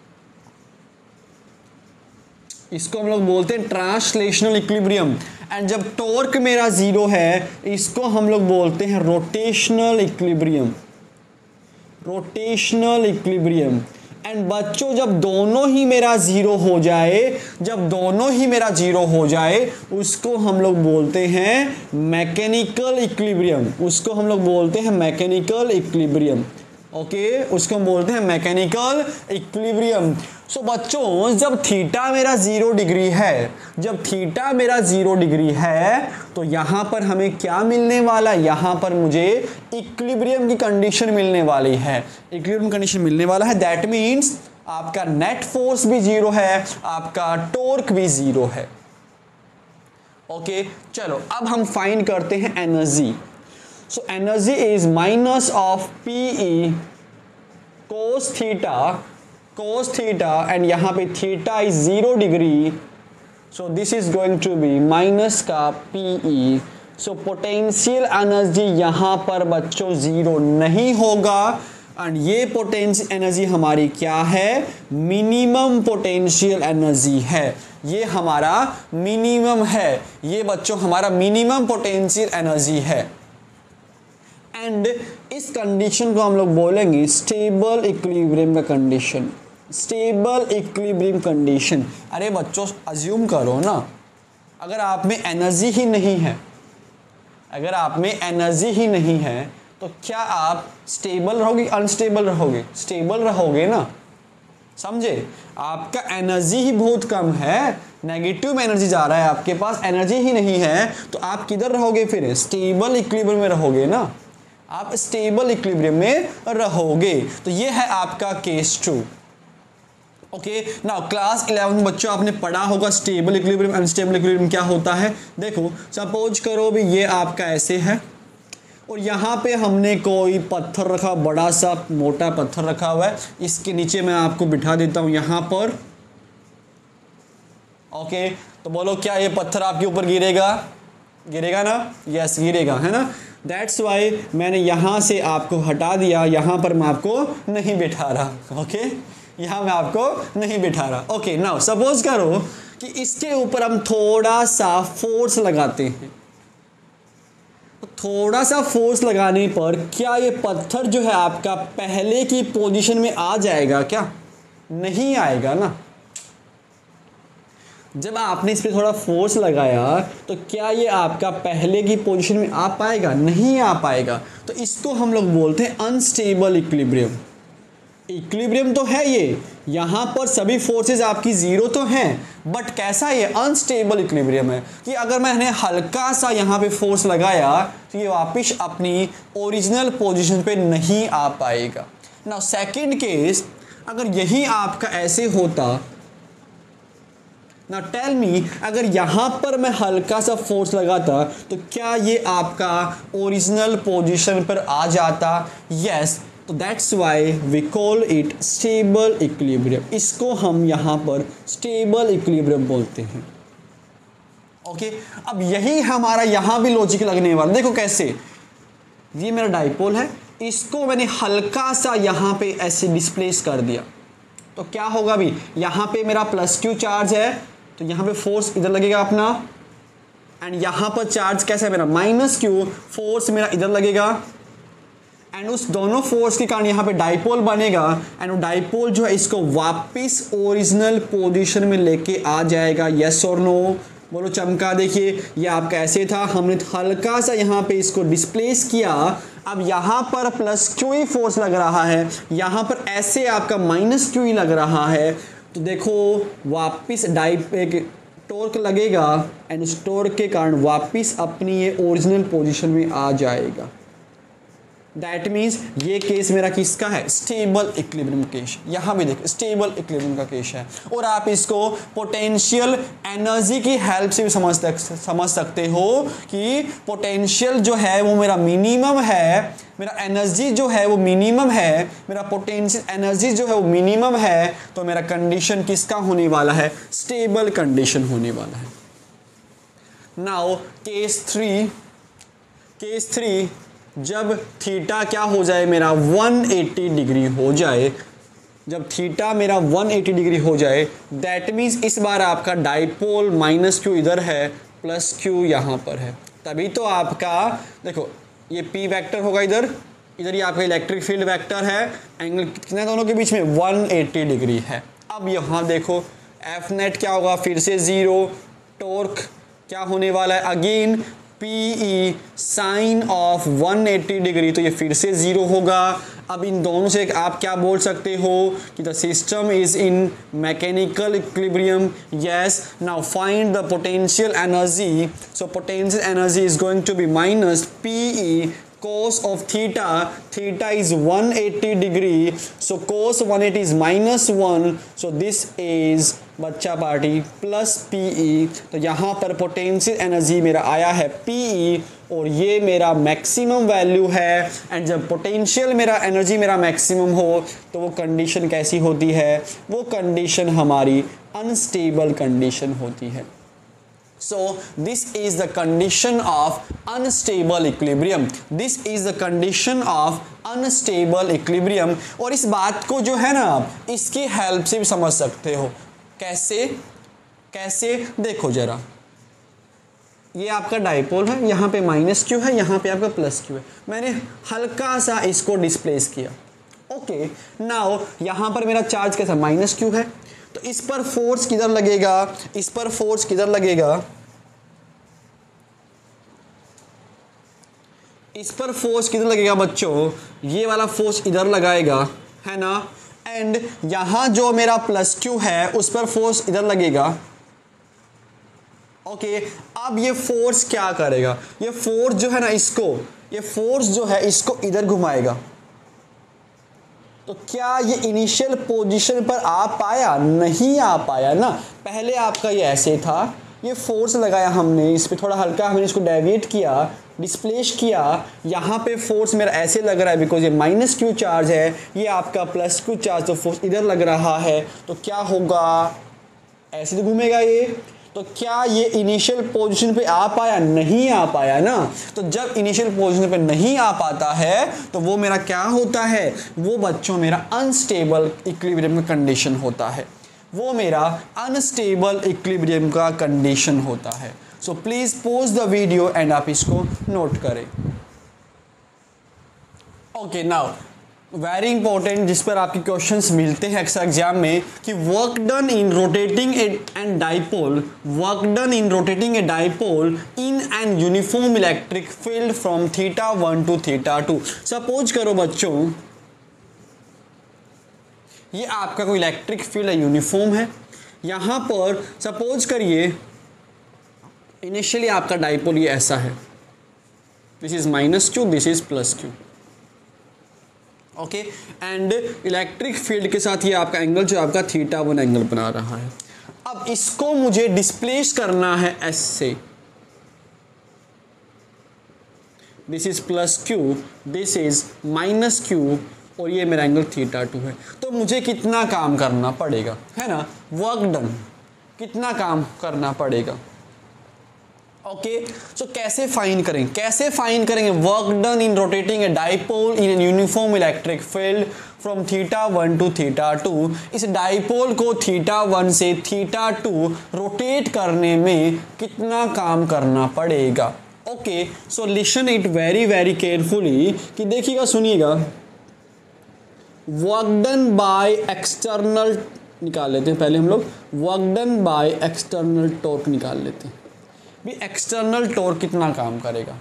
इसको हम लोग बोलते हैं ट्रांसलेशनल इक्विलिब्रियम। एंड जब टॉर्क मेरा जीरो है, इसको हम लोग बोलते हैं rotational equilibrium, rotational equilibrium. And बच्चों जब दोनों ही मेरा जीरो हो जाए, जब दोनों ही मेरा जीरो हो जाए, उसको हम लोग बोलते हैं मैकेनिकल इक्विलिब्रियम, उसको हम लोग बोलते हैं मैकेनिकल इक्विलिब्रियम। ओके okay, उसको हम बोलते हैं मैकेनिकल इक्विलिब्रियम। सो बच्चों जब थीटा मेरा जीरो डिग्री है, जब थीटा मेरा जीरो डिग्री है, तो यहाँ पर हमें क्या मिलने वाला है? यहाँ पर मुझे इक्विलिब्रियम की कंडीशन मिलने वाली है, इक्विलिब्रियम कंडीशन मिलने वाला है। दैट मीन्स आपका नेट फोर्स भी जीरो है, आपका टॉर्क भी जीरो है। ओके okay, चलो अब हम फाइंड करते हैं energy. So energy is minus of P E cos theta, cos theta, and यहाँ पे theta is zero degree. So this is going to be minus का P E. So potential energy यहाँ पर बच्चों जीरो नहीं होगा, एंड ये potential energy हमारी क्या है? मिनिमम पोटेंशियल एनर्जी है। ये हमारा मिनिमम है, ये बच्चों हमारा मिनिमम पोटेंशियल एनर्जी है। एंड इस कंडीशन को हम लोग बोलेंगे स्टेबल इक्विलिब्रियम का कंडीशन, स्टेबल इक्विलिब्रियम कंडीशन। अरे बच्चों अज्यूम करो ना, अगर आप में एनर्जी ही नहीं है, अगर आप में एनर्जी ही नहीं है तो क्या आप स्टेबल रहोगे, अनस्टेबल रहोगे? स्टेबल रहोगे ना, समझे? आपका एनर्जी ही बहुत कम है, नेगेटिव एनर्जी जा रहा है आपके पास, एनर्जी ही नहीं है, तो आप किधर रहोगे फिर? स्टेबल इक्विलिब्रियम में रहोगे ना, आप स्टेबल इक्विलिब्रियम में रहोगे। तो ये है आपका case two. Okay, now class eleven बच्चों आपने पढ़ा होगा स्टेबल इक्विलिब्रियम, अनस्टेबल इक्विलिब्रियम क्या होता है। देखो सपोज करो भी ये आपका ऐसे है और यहाँ पे हमने कोई पत्थर रखा, बड़ा सा मोटा पत्थर रखा हुआ है, इसके नीचे मैं आपको बिठा देता हूँ यहाँ पर। ओके, तो बोलो क्या ये पत्थर आपके ऊपर गिरेगा? गिरेगा ना? यस गिरेगा, है ना। दैट्स वाई मैंने यहाँ से आपको हटा दिया, यहाँ पर मैं आपको नहीं बिठा रहा। ओके, यहाँ मैं आपको नहीं बिठा रहा। ओके, नाउ सपोज करो कि इसके ऊपर हम थोड़ा सा फोर्स लगाते हैं। थोड़ा सा फोर्स लगाने पर क्या ये पत्थर जो है आपका पहले की पोजीशन में आ जाएगा? क्या नहीं आएगा ना। जब आपने इस पर थोड़ा फोर्स लगाया तो क्या ये आपका पहले की पोजीशन में आ पाएगा? नहीं आ पाएगा। तो इसको हम लोग बोलते हैं अनस्टेबल इक्विलिब्रियम। इक्विलिब्रियम तो है ये, यहाँ पर सभी फोर्सेस आपकी जीरो तो हैं, बट कैसा ये? अनस्टेबल इक्विलिब्रियम है कि अगर मैंने हल्का सा यहाँ पे फोर्स लगाया तो ये वापस अपनी ओरिजिनल पोजीशन पे नहीं आ पाएगा। नाउ सेकंड केस, अगर यही आपका ऐसे होता, ना टेल मी, अगर यहाँ पर मैं हल्का सा फोर्स लगाता तो क्या ये आपका ओरिजिनल पोजीशन पर आ जाता? यस। तो that's why we call it stable equilibrium. इसको हम यहाँ पर स्टेबल इक्विलिब्रियम बोलते हैं। ओके, अब यही हमारा यहाँ भी लॉजिक लगने वाला। देखो कैसे, ये मेरा डाइपोल है, इसको मैंने हल्का सा यहाँ पे ऐसे डिस्प्लेस कर दिया तो क्या होगा? भी यहाँ पे मेरा प्लस क्यू चार्ज है तो यहाँ पे फोर्स इधर लगेगा अपना, एंड यहाँ पर चार्ज कैसा है मेरा? माइनस क्यू, फोर्स मेरा इधर लगेगा, एंड उस दोनों फोर्स के कारण यहाँ पे डाइपोल बनेगा, एंड वो डाइपोल जो है इसको वापस ओरिजिनल पोजीशन में लेके आ जाएगा। यस और नो? बोलो चमका। देखिए ये आपका ऐसे था, हमने हल्का सा यहाँ पे इसको डिस्प्लेस किया, अब यहाँ पर प्लस क्यू ही फोर्स लग रहा है, यहाँ पर ऐसे आपका माइनस क्यू ही लग रहा है, तो देखो वापस डाइप एक टॉर्क लगेगा एंड उस टॉर्क के कारण वापस अपनी ये ओरिजिनल पोजीशन में आ जाएगा। दैट मीन्स ये केस मेरा किसका है? Stable equilibrium case. यहाँ भी देखो स्टेबल इक्विलिब्रियम का केस है। और आप इसको पोटेंशियल एनर्जी की हेल्प से भी समझ समझ सकते हो कि पोटेंशियल जो है वो मेरा मिनिमम है, मेरा एनर्जी जो है वो मिनिमम है, मेरा पोटेंशियल एनर्जी जो है वो मिनिमम है, तो मेरा कंडीशन किसका होने वाला है? स्टेबल कंडीशन होने वाला है। Now case three, case three जब थीटा क्या हो जाए मेरा? एक सौ अस्सी डिग्री हो जाए। जब थीटा मेरा एक सौ अस्सी डिग्री हो जाए, दैट मीन्स इस बार आपका डाइपोल माइनस क्यू इधर है, प्लस क्यू यहाँ पर है, तभी तो आपका देखो ये पी वेक्टर होगा इधर, इधर ये आपका इलेक्ट्रिक फील्ड वेक्टर है, एंगल कितना दोनों के बीच में? एक सौ अस्सी डिग्री है। अब यहाँ देखो एफ नेट क्या होगा? फिर से ज़ीरो। टॉर्क क्या होने वाला है? अगेन पी साइन ऑफ एक सौ अस्सी डिग्री, तो ये फिर से ज़ीरो होगा। अब इन दोनों से आप क्या बोल सकते हो कि the system is in mechanical equilibrium. Yes, now find the potential energy. So potential energy is going to be minus P cos of theta. Theta is एक सौ अस्सी degree, so cos एक सौ अस्सी is minus one, so this is बच्चा party plus PE. तो यहाँ पर पोटेंशियल एनर्जी मेरा आया है पीई और ये मेरा मैक्सिमम वैल्यू है। एंड जब पोटेंशियल मेरा एनर्जी मेरा मैक्सिमम हो तो वो कंडीशन कैसी होती है? वो कंडीशन हमारी अनस्टेबल कंडीशन होती है। So this is the condition of unstable equilibrium. This is the condition of unstable equilibrium. और इस बात को जो है ना आप इसकी हेल्प से भी समझ सकते हो। कैसे? कैसे? देखो जरा, ये आपका डाइपोल है, यहाँ पे माइनस क्यू है, यहाँ पे आपका प्लस क्यू है, मैंने हल्का सा इसको डिस्प्लेस किया। ओके, नाउ यहाँ पर मेरा चार्ज कैसा? माइनस क्यू है, तो इस पर फोर्स किधर लगेगा? इस पर फोर्स किधर लगेगा? इस पर फोर्स किधर लगेगा बच्चों, ये वाला फोर्स इधर लगाएगा, है ना, एंड यहां जो मेरा प्लस क्यू है उस पर फोर्स इधर लगेगा। ओके okay, अब ये फोर्स क्या करेगा, ये फोर्स जो है ना इसको, ये फोर्स जो है इसको इधर घुमाएगा। तो क्या ये इनिशियल पोजीशन पर आ पाया, नहीं आ पाया ना। पहले आपका ये ऐसे था, ये फोर्स लगाया हमने, इस पे थोड़ा हल्का हमने इसको डेविएट किया, डिस्प्लेस किया, यहाँ पे फोर्स मेरा ऐसे लग रहा है बिकॉज ये माइनस क्यू चार्ज है, ये आपका प्लस क्यू चार्ज, तो फोर्स इधर लग रहा है, तो क्या होगा, ऐसे तो घूमेगा ये। तो क्या ये इनिशियल पोजीशन पे आ पाया, नहीं आ पाया ना। तो जब इनिशियल पोजीशन पे नहीं आ पाता है तो वो मेरा क्या होता है, वो बच्चों मेरा अनस्टेबल इक्विलिब्रियम का कंडीशन होता है, वो मेरा अनस्टेबल इक्विलिब्रियम का कंडीशन होता है। So please pause the video and आप इसको नोट करें। ओके नाउ वेरी इंपॉर्टेंट, जिस पर आपके क्वेश्चंस मिलते हैं अक्सर एग्जाम में, कि work done in rotating and dipole, work done in rotating a dipole in an uniform electric field from theta one to theta two. Suppose करो बच्चों ये आपका कोई इलेक्ट्रिक फील्ड है, यूनिफॉर्म है, यहां पर सपोज करिए इनिशियली आपका डाइपोल ये ऐसा है, this is minus Q, this is plus Q. Okay, and electric field के साथ ये आपका एंगल जो आपका थीटा वन एंगल बना रहा है। अब इसको मुझे डिस्प्लेस करना है एस से, this is plus Q, this is minus Q, और ये मेरा एंगल थीटा टू है। तो मुझे कितना काम करना पड़ेगा, है ना, वर्क डन, कितना काम करना पड़ेगा। ओके सो कैसे फाइंड करेंगे, कैसे फाइंड करेंगे work done in rotating a dipole in an uniform electric field from theta one to theta two. इस डाइपोल को थीटा वन से थीटा टू रोटेट करने में कितना काम करना पड़ेगा। Okay so listen it very very carefully, कि देखिएगा सुनिएगा, वर्क डन बाय एक्सटर्नल निकाल लेते हैं पहले हम लोग, work done by external torque निकाल लेते हैं। भी एक्सटर्नल टॉर्क कितना काम करेगा।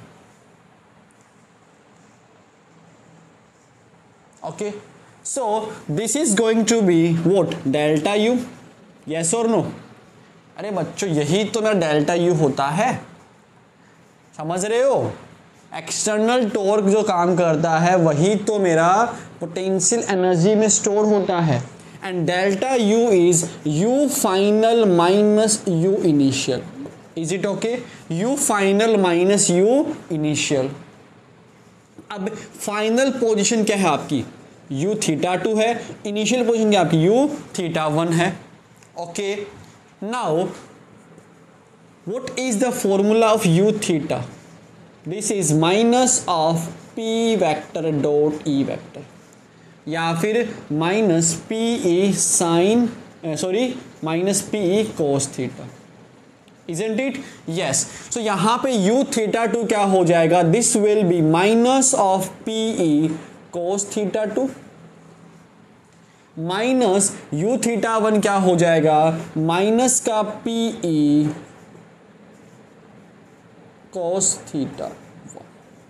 Okay so this is going to be what, delta U, yes और नो। अरे बच्चों यही तो मेरा डेल्टा यू होता है, समझ रहे हो। एक्सटर्नल टॉर्क जो काम करता है वही तो मेरा पोटेंशियल एनर्जी में स्टोर होता है, and delta U is U final minus U initial. Is it okay, U final minus U initial. अब फाइनल पोजीशन क्या है आपकी, यू थीटा टू है, इनिशियल पोजीशन क्या आपकी यू थीटा वन है। Okay now what is the formula of U theta, this is minus of P vector dot E vector, या फिर minus P E sine sorry minus P E cos theta. Isn't it? Yes. So यहाँ पे u theta to क्या हो जाएगा, this will be minus of pe cos theta two minus u theta one क्या हो जाएगा, माइनस का pe cos theta one.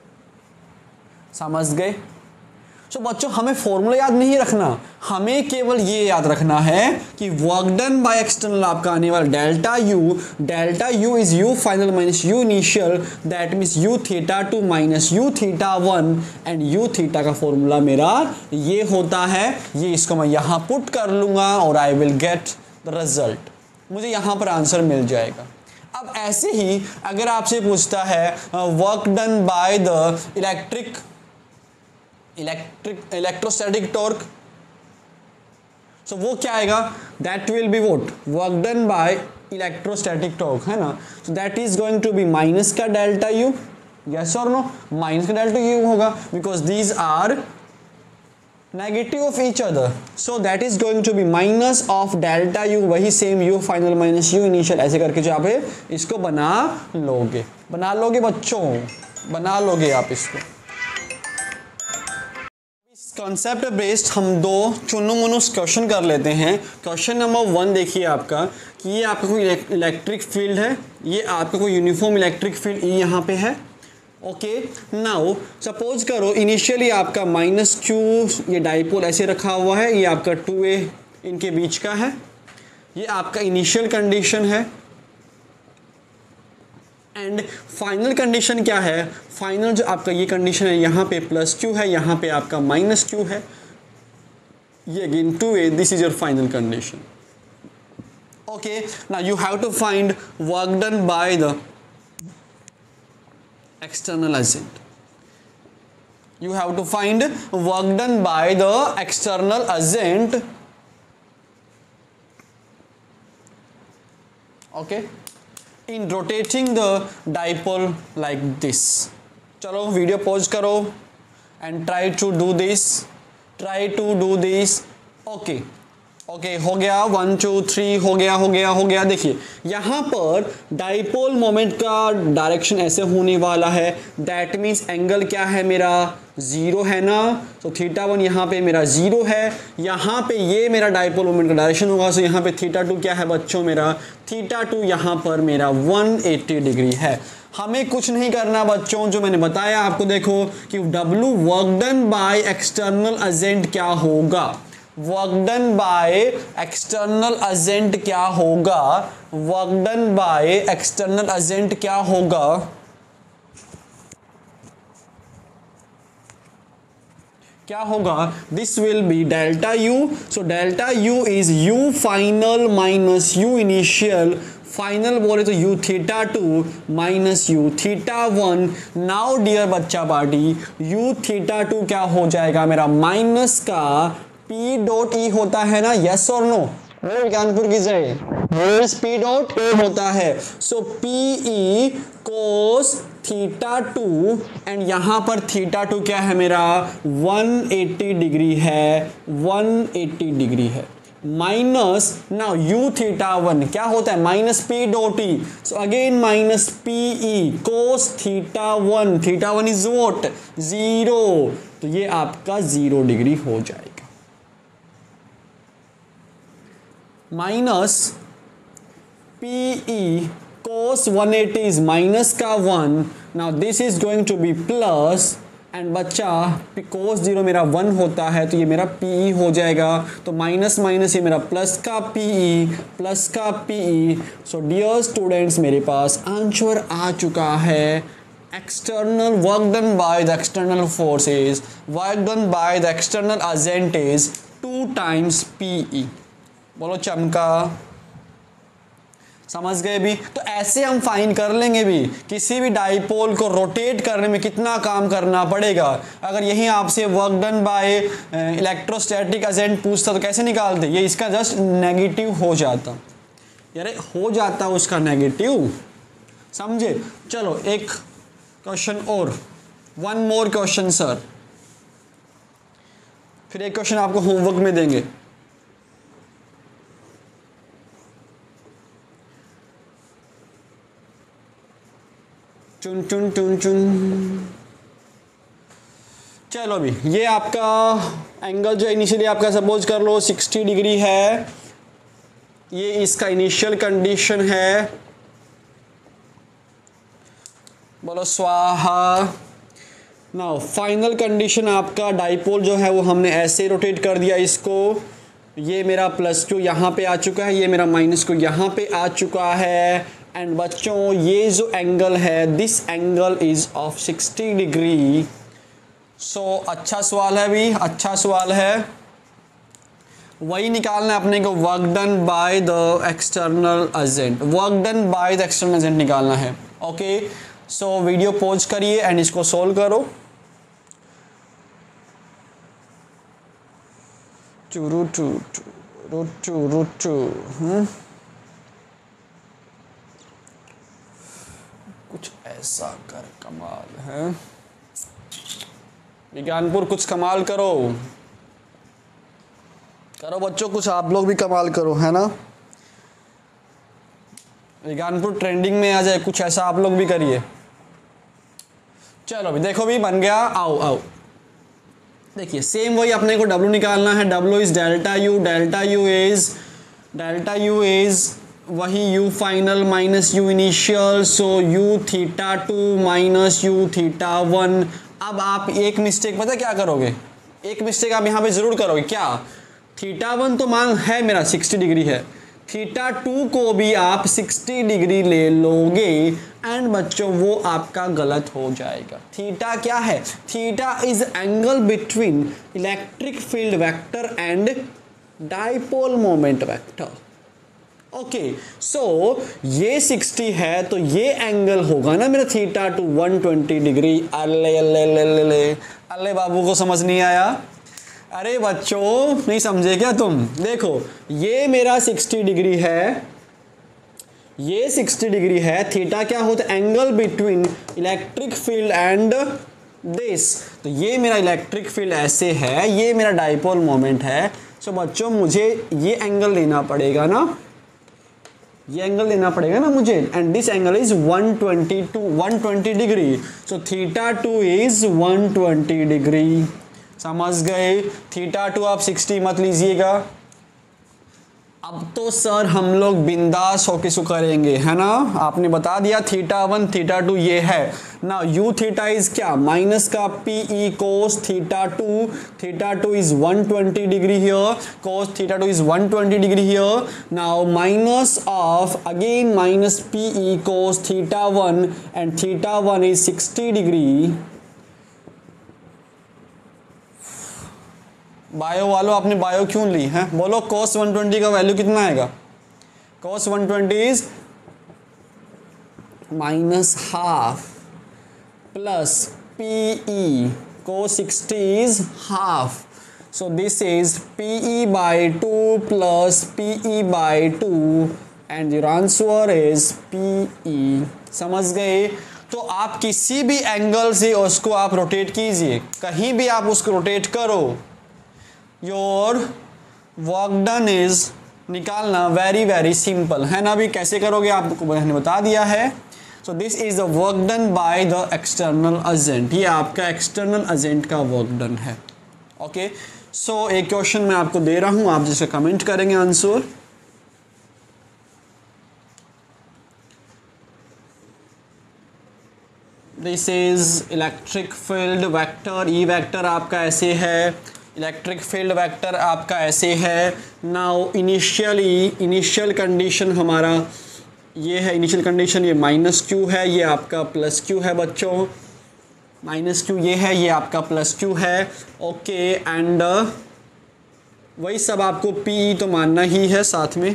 समझ गए। तो so, बच्चों हमें फॉर्मूला याद नहीं रखना, हमें केवल ये याद रखना है कि वर्क डन बाय एक्सटर्नल आपका आने वाला delta U, delta U is U final minus U initial, that means U theta two minus U theta one, and U theta का फॉर्मूला मेरा ये होता है। ये इसको मैं यहाँ पुट कर लूँगा और I will get the result, मुझे यहाँ पर आंसर मिल जाएगा। अब ऐसे ही अगर आपसे पूछता है work done by the electric electric electrostatic torque, so वो क्या आएगा, that will be what, work done by electrostatic torque, है ना। So that is going to be minus का डेल्टा यू, यस और नो, माइनस का डेल्टा यू होगा because these are negative of each other, so that is going to be minus of delta U, वही same U final minus U initial, ऐसे करके जो आप इसको बना लोगे, बना लोगे बच्चों, बना लोगे आप इसको। कॉन्सेप्ट बेस्ड हम दो चुनो मुनो क्वेश्चन कर लेते हैं। क्वेश्चन नंबर वन देखिए आपका, कि ये आपका कोई इलेक्ट्रिक फील्ड है, ये आपका कोई यूनिफॉर्म इलेक्ट्रिक फील्ड ई यहाँ पे है, ओके नाउ सपोज करो इनिशियली आपका माइनस क्यू, ये डाइपोल ऐसे रखा हुआ है, ये आपका टू ए इनके बीच का है, ये आपका इनिशियल कंडीशन है। एंड फाइनल कंडीशन क्या है? फाइनल जो आपका ये कंडीशन है, यहाँ पे प्लस क्यू है, यहाँ पे आपका माइनस क्यू है, ये again to a, this is your final condition. Okay now you have to find work done by the external agent. You have to find work done by the external agent. Okay, in rotating the dipole like this. चलो video pause करो and try to do this. Try to do this. Okay. Okay okay, हो गया, one two three, हो गया हो गया हो गया। देखिए यहाँ पर डाइपोल मोमेंट का डायरेक्शन ऐसे होने वाला है, दैट मीन्स एंगल क्या है मेरा? जीरो है ना, तो थीटा वन यहाँ पे मेरा जीरो है, यहाँ पे ये मेरा डाइपोल मोमेंट का डायरेक्शन होगा, सो यहाँ पे थीटा टू क्या है बच्चों मेरा? थीटा टू यहाँ पर मेरा वन एटी डिग्री है। हमें कुछ नहीं करना बच्चों, जो मैंने बताया आपको, देखो कि W work done by external agent क्या होगा? Work done by external agent क्या होगा? Work done by external agent क्या होगा? क्या होगा? This will be delta U. So delta U is U final minus U initial. Final बोले तो U theta two minus U theta one. Now dear बच्चा party, U theta two क्या हो जाएगा मेरा? माइनस का P डॉट ई होता है ना, यस और नो? कानपुर की जय P डॉट ई होता है। So P E cos theta two, and यहां पर थीटा टू क्या है मेरा? वन एटी डिग्री है, वन एटी डिग्री है। Minus now U theta one क्या होता है? Minus P dot E. So again minus P E cos theta one, theta one is what? Zero. तो ये आपका जीरो डिग्री हो जाएगा। Minus P E cos one eighty is minus का one. Now this is going to be plus, and बच्चा cos zero मेरा one होता है, तो ये मेरा पी ई हो जाएगा। तो माइनस माइनस ये मेरा प्लस का पी ई, प्लस का P E. So dear students, मेरे पास आंसर आ चुका है। External work done by the external forces, work done by the external agent is two times P E. बोलो चमका, समझ गए भी? तो ऐसे हम फाइन कर लेंगे भी, किसी भी डाइपोल को रोटेट करने में कितना काम करना पड़ेगा। अगर यही आपसे work done by electrostatic agent पूछता तो कैसे निकालते? ये इसका जस्ट नेगेटिव हो जाता, यार हो जाता उसका नेगेटिव, समझे? चलो एक क्वेश्चन और, वन मोर क्वेश्चन सर, फिर एक क्वेश्चन आपको होमवर्क में देंगे। चुन चुन चुन चुन चलो भी, ये आपका एंगल जो इनिशियली आपका सपोज कर लो सिक्सटी डिग्री है, ये इसका इनिशियल कंडीशन है। बोलो स्वाहा। नाउ फाइनल कंडीशन आपका डाइपोल जो है वो हमने ऐसे रोटेट कर दिया इसको, ये मेरा प्लस क्यू यहाँ पे आ चुका है, ये मेरा माइनस क्यू यहाँ पे आ चुका है। एंड बच्चों ये जो एंगल है, this angle is of sixty degree. So अच्छा सवाल है भी, अच्छा सवाल है। वही निकालना है अपने को, work done by the external agent, work done by the external agent निकालना है। ओके सो वीडियो पॉज करिए एंड इसको सोल्व करो। चुरू टू टू टू टू टू कुछ ऐसा कर कमाल है। विज्ञानपुर कुछ कमाल करो, करो बच्चों, कुछ आप लोग भी कमाल करो, है ना? विज्ञानपुर ट्रेंडिंग में आ जाए, कुछ ऐसा आप लोग भी करिए। चलो भी देखो भी बन गया, आओ आओ देखिए सेम वही अपने को W निकालना है। W is delta U, delta U is delta U is वही u final minus u initial, so u theta two minus u theta one. अब आप एक मिस्टेक पता क्या करोगे, एक मिस्टेक आप यहाँ पे ज़रूर करोगे, क्या, थीटा वन तो मान है मेरा सिक्सटी डिग्री है, थीटा टू को भी आप सिक्सटी डिग्री ले लोगे एंड बच्चों वो आपका गलत हो जाएगा। थीटा क्या है, theta is angle between electric field vector and dipole moment vector. Okay, so ये सिक्सटी है तो ये एंगल होगा ना मेरा theta two one twenty degree. अल्ले अल्ले अल्ले अल्ले अल्ले बाबू को समझ नहीं आया, अरे बच्चों नहीं समझे क्या तुम, देखो ये मेरा सिक्सटी डिग्री है, ये सिक्सटी डिग्री है, थीटा क्या होता है, angle between electric field and this, तो ये मेरा इलेक्ट्रिक फील्ड ऐसे है, ये मेरा डाइपोल मोमेंट है। सो बच्चों मुझे ये एंगल लेना पड़ेगा ना, ये एंगल लेना पड़ेगा ना मुझे, and this angle is one twenty two one twenty degree, so theta two is one twenty degree. समझ गए, थीटा टू आप सिक्सटी मत लीजिएगा। अब तो सर हम लोग बिंदास होके सु करेंगे, है ना, आपने बता दिया थीटा वन थीटा टू ये है ना, यू थीटा इज क्या, माइनस का P E cos theta two, theta two is one twenty degree here, cos theta two is one twenty degree here, now minus of again minus P E cos theta one and theta one is sixty degree. Bio वालों आपने bio क्यों ली है, बोलो cos one twenty का value कितना आएगा, cos one twenty is minus half plus P E, cos sixty is half, so this is P E by two plus P E by two and your answer is P E. समझ गए, तो आप किसी भी angle से उसको आप rotate कीजिए, कहीं भी आप उसको रोटेट करो, योर वर्क डन इज निकालना वेरी वेरी सिंपल है ना। अभी कैसे करोगे आपको मैंने बता दिया है। So this is the work done by the external agent, ये आपका एक्सटर्नल एजेंट का वर्क डन है। ओके, सो एक क्वेश्चन मैं आपको दे रहा हूं, आप जिसे कमेंट करेंगे answer. This is electric field vector, E vector आपका ऐसे है, इलेक्ट्रिक फील्ड वेक्टर आपका ऐसे है। नाउ इनिशियली इनिशियल कंडीशन हमारा ये है, इनिशियल कंडीशन ये माइनस क्यू है, ये आपका प्लस क्यू है बच्चों, माइनस क्यू ये है, ये आपका प्लस क्यू है। ओके, एंड वही सब आपको पी तो मानना ही है साथ में।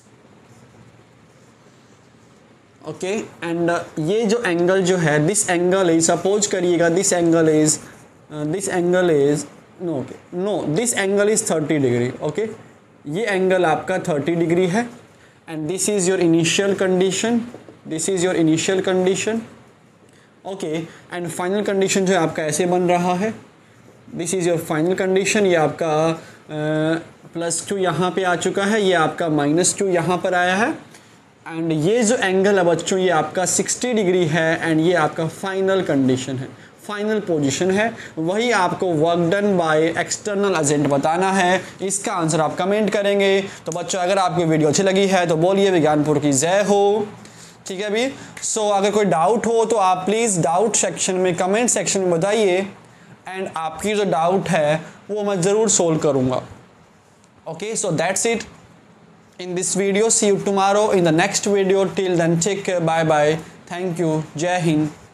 ओके, एंड ये जो एंगल जो है, दिस एंगल इज, सपोज करिएगा this angle is this angle is no okay no this angle is thirty degree. Okay, ये एंगल आपका थर्टी डिग्री है and this is your initial condition, this is your initial condition. Okay, and final condition जो है आपका ऐसे बन रहा है, this is your final condition, ये आपका प्लस टू यहाँ पे आ चुका है, ये आपका माइनस टू यहाँ पर आया है, एंड ये जो एंगल है बच्चों ये आपका सिक्सटी डिग्री है एंड ये आपका फाइनल कंडीशन है, फाइनल पोजीशन है। वही आपको work done by external agent बताना है, इसका आंसर आप कमेंट करेंगे। तो बच्चों अगर आपको वीडियो अच्छी लगी है तो बोलिए विज्ञानपुर की जय हो, ठीक है भी। सो so, अगर कोई डाउट हो तो आप प्लीज़ डाउट सेक्शन में, कमेंट सेक्शन में बताइए एंड आपकी जो डाउट है वो मैं ज़रूर सोल्व करूँगा। Okay, so that's it in this video, see you tomorrow in the next video, till then take care, bye bye, thank you, jai hind।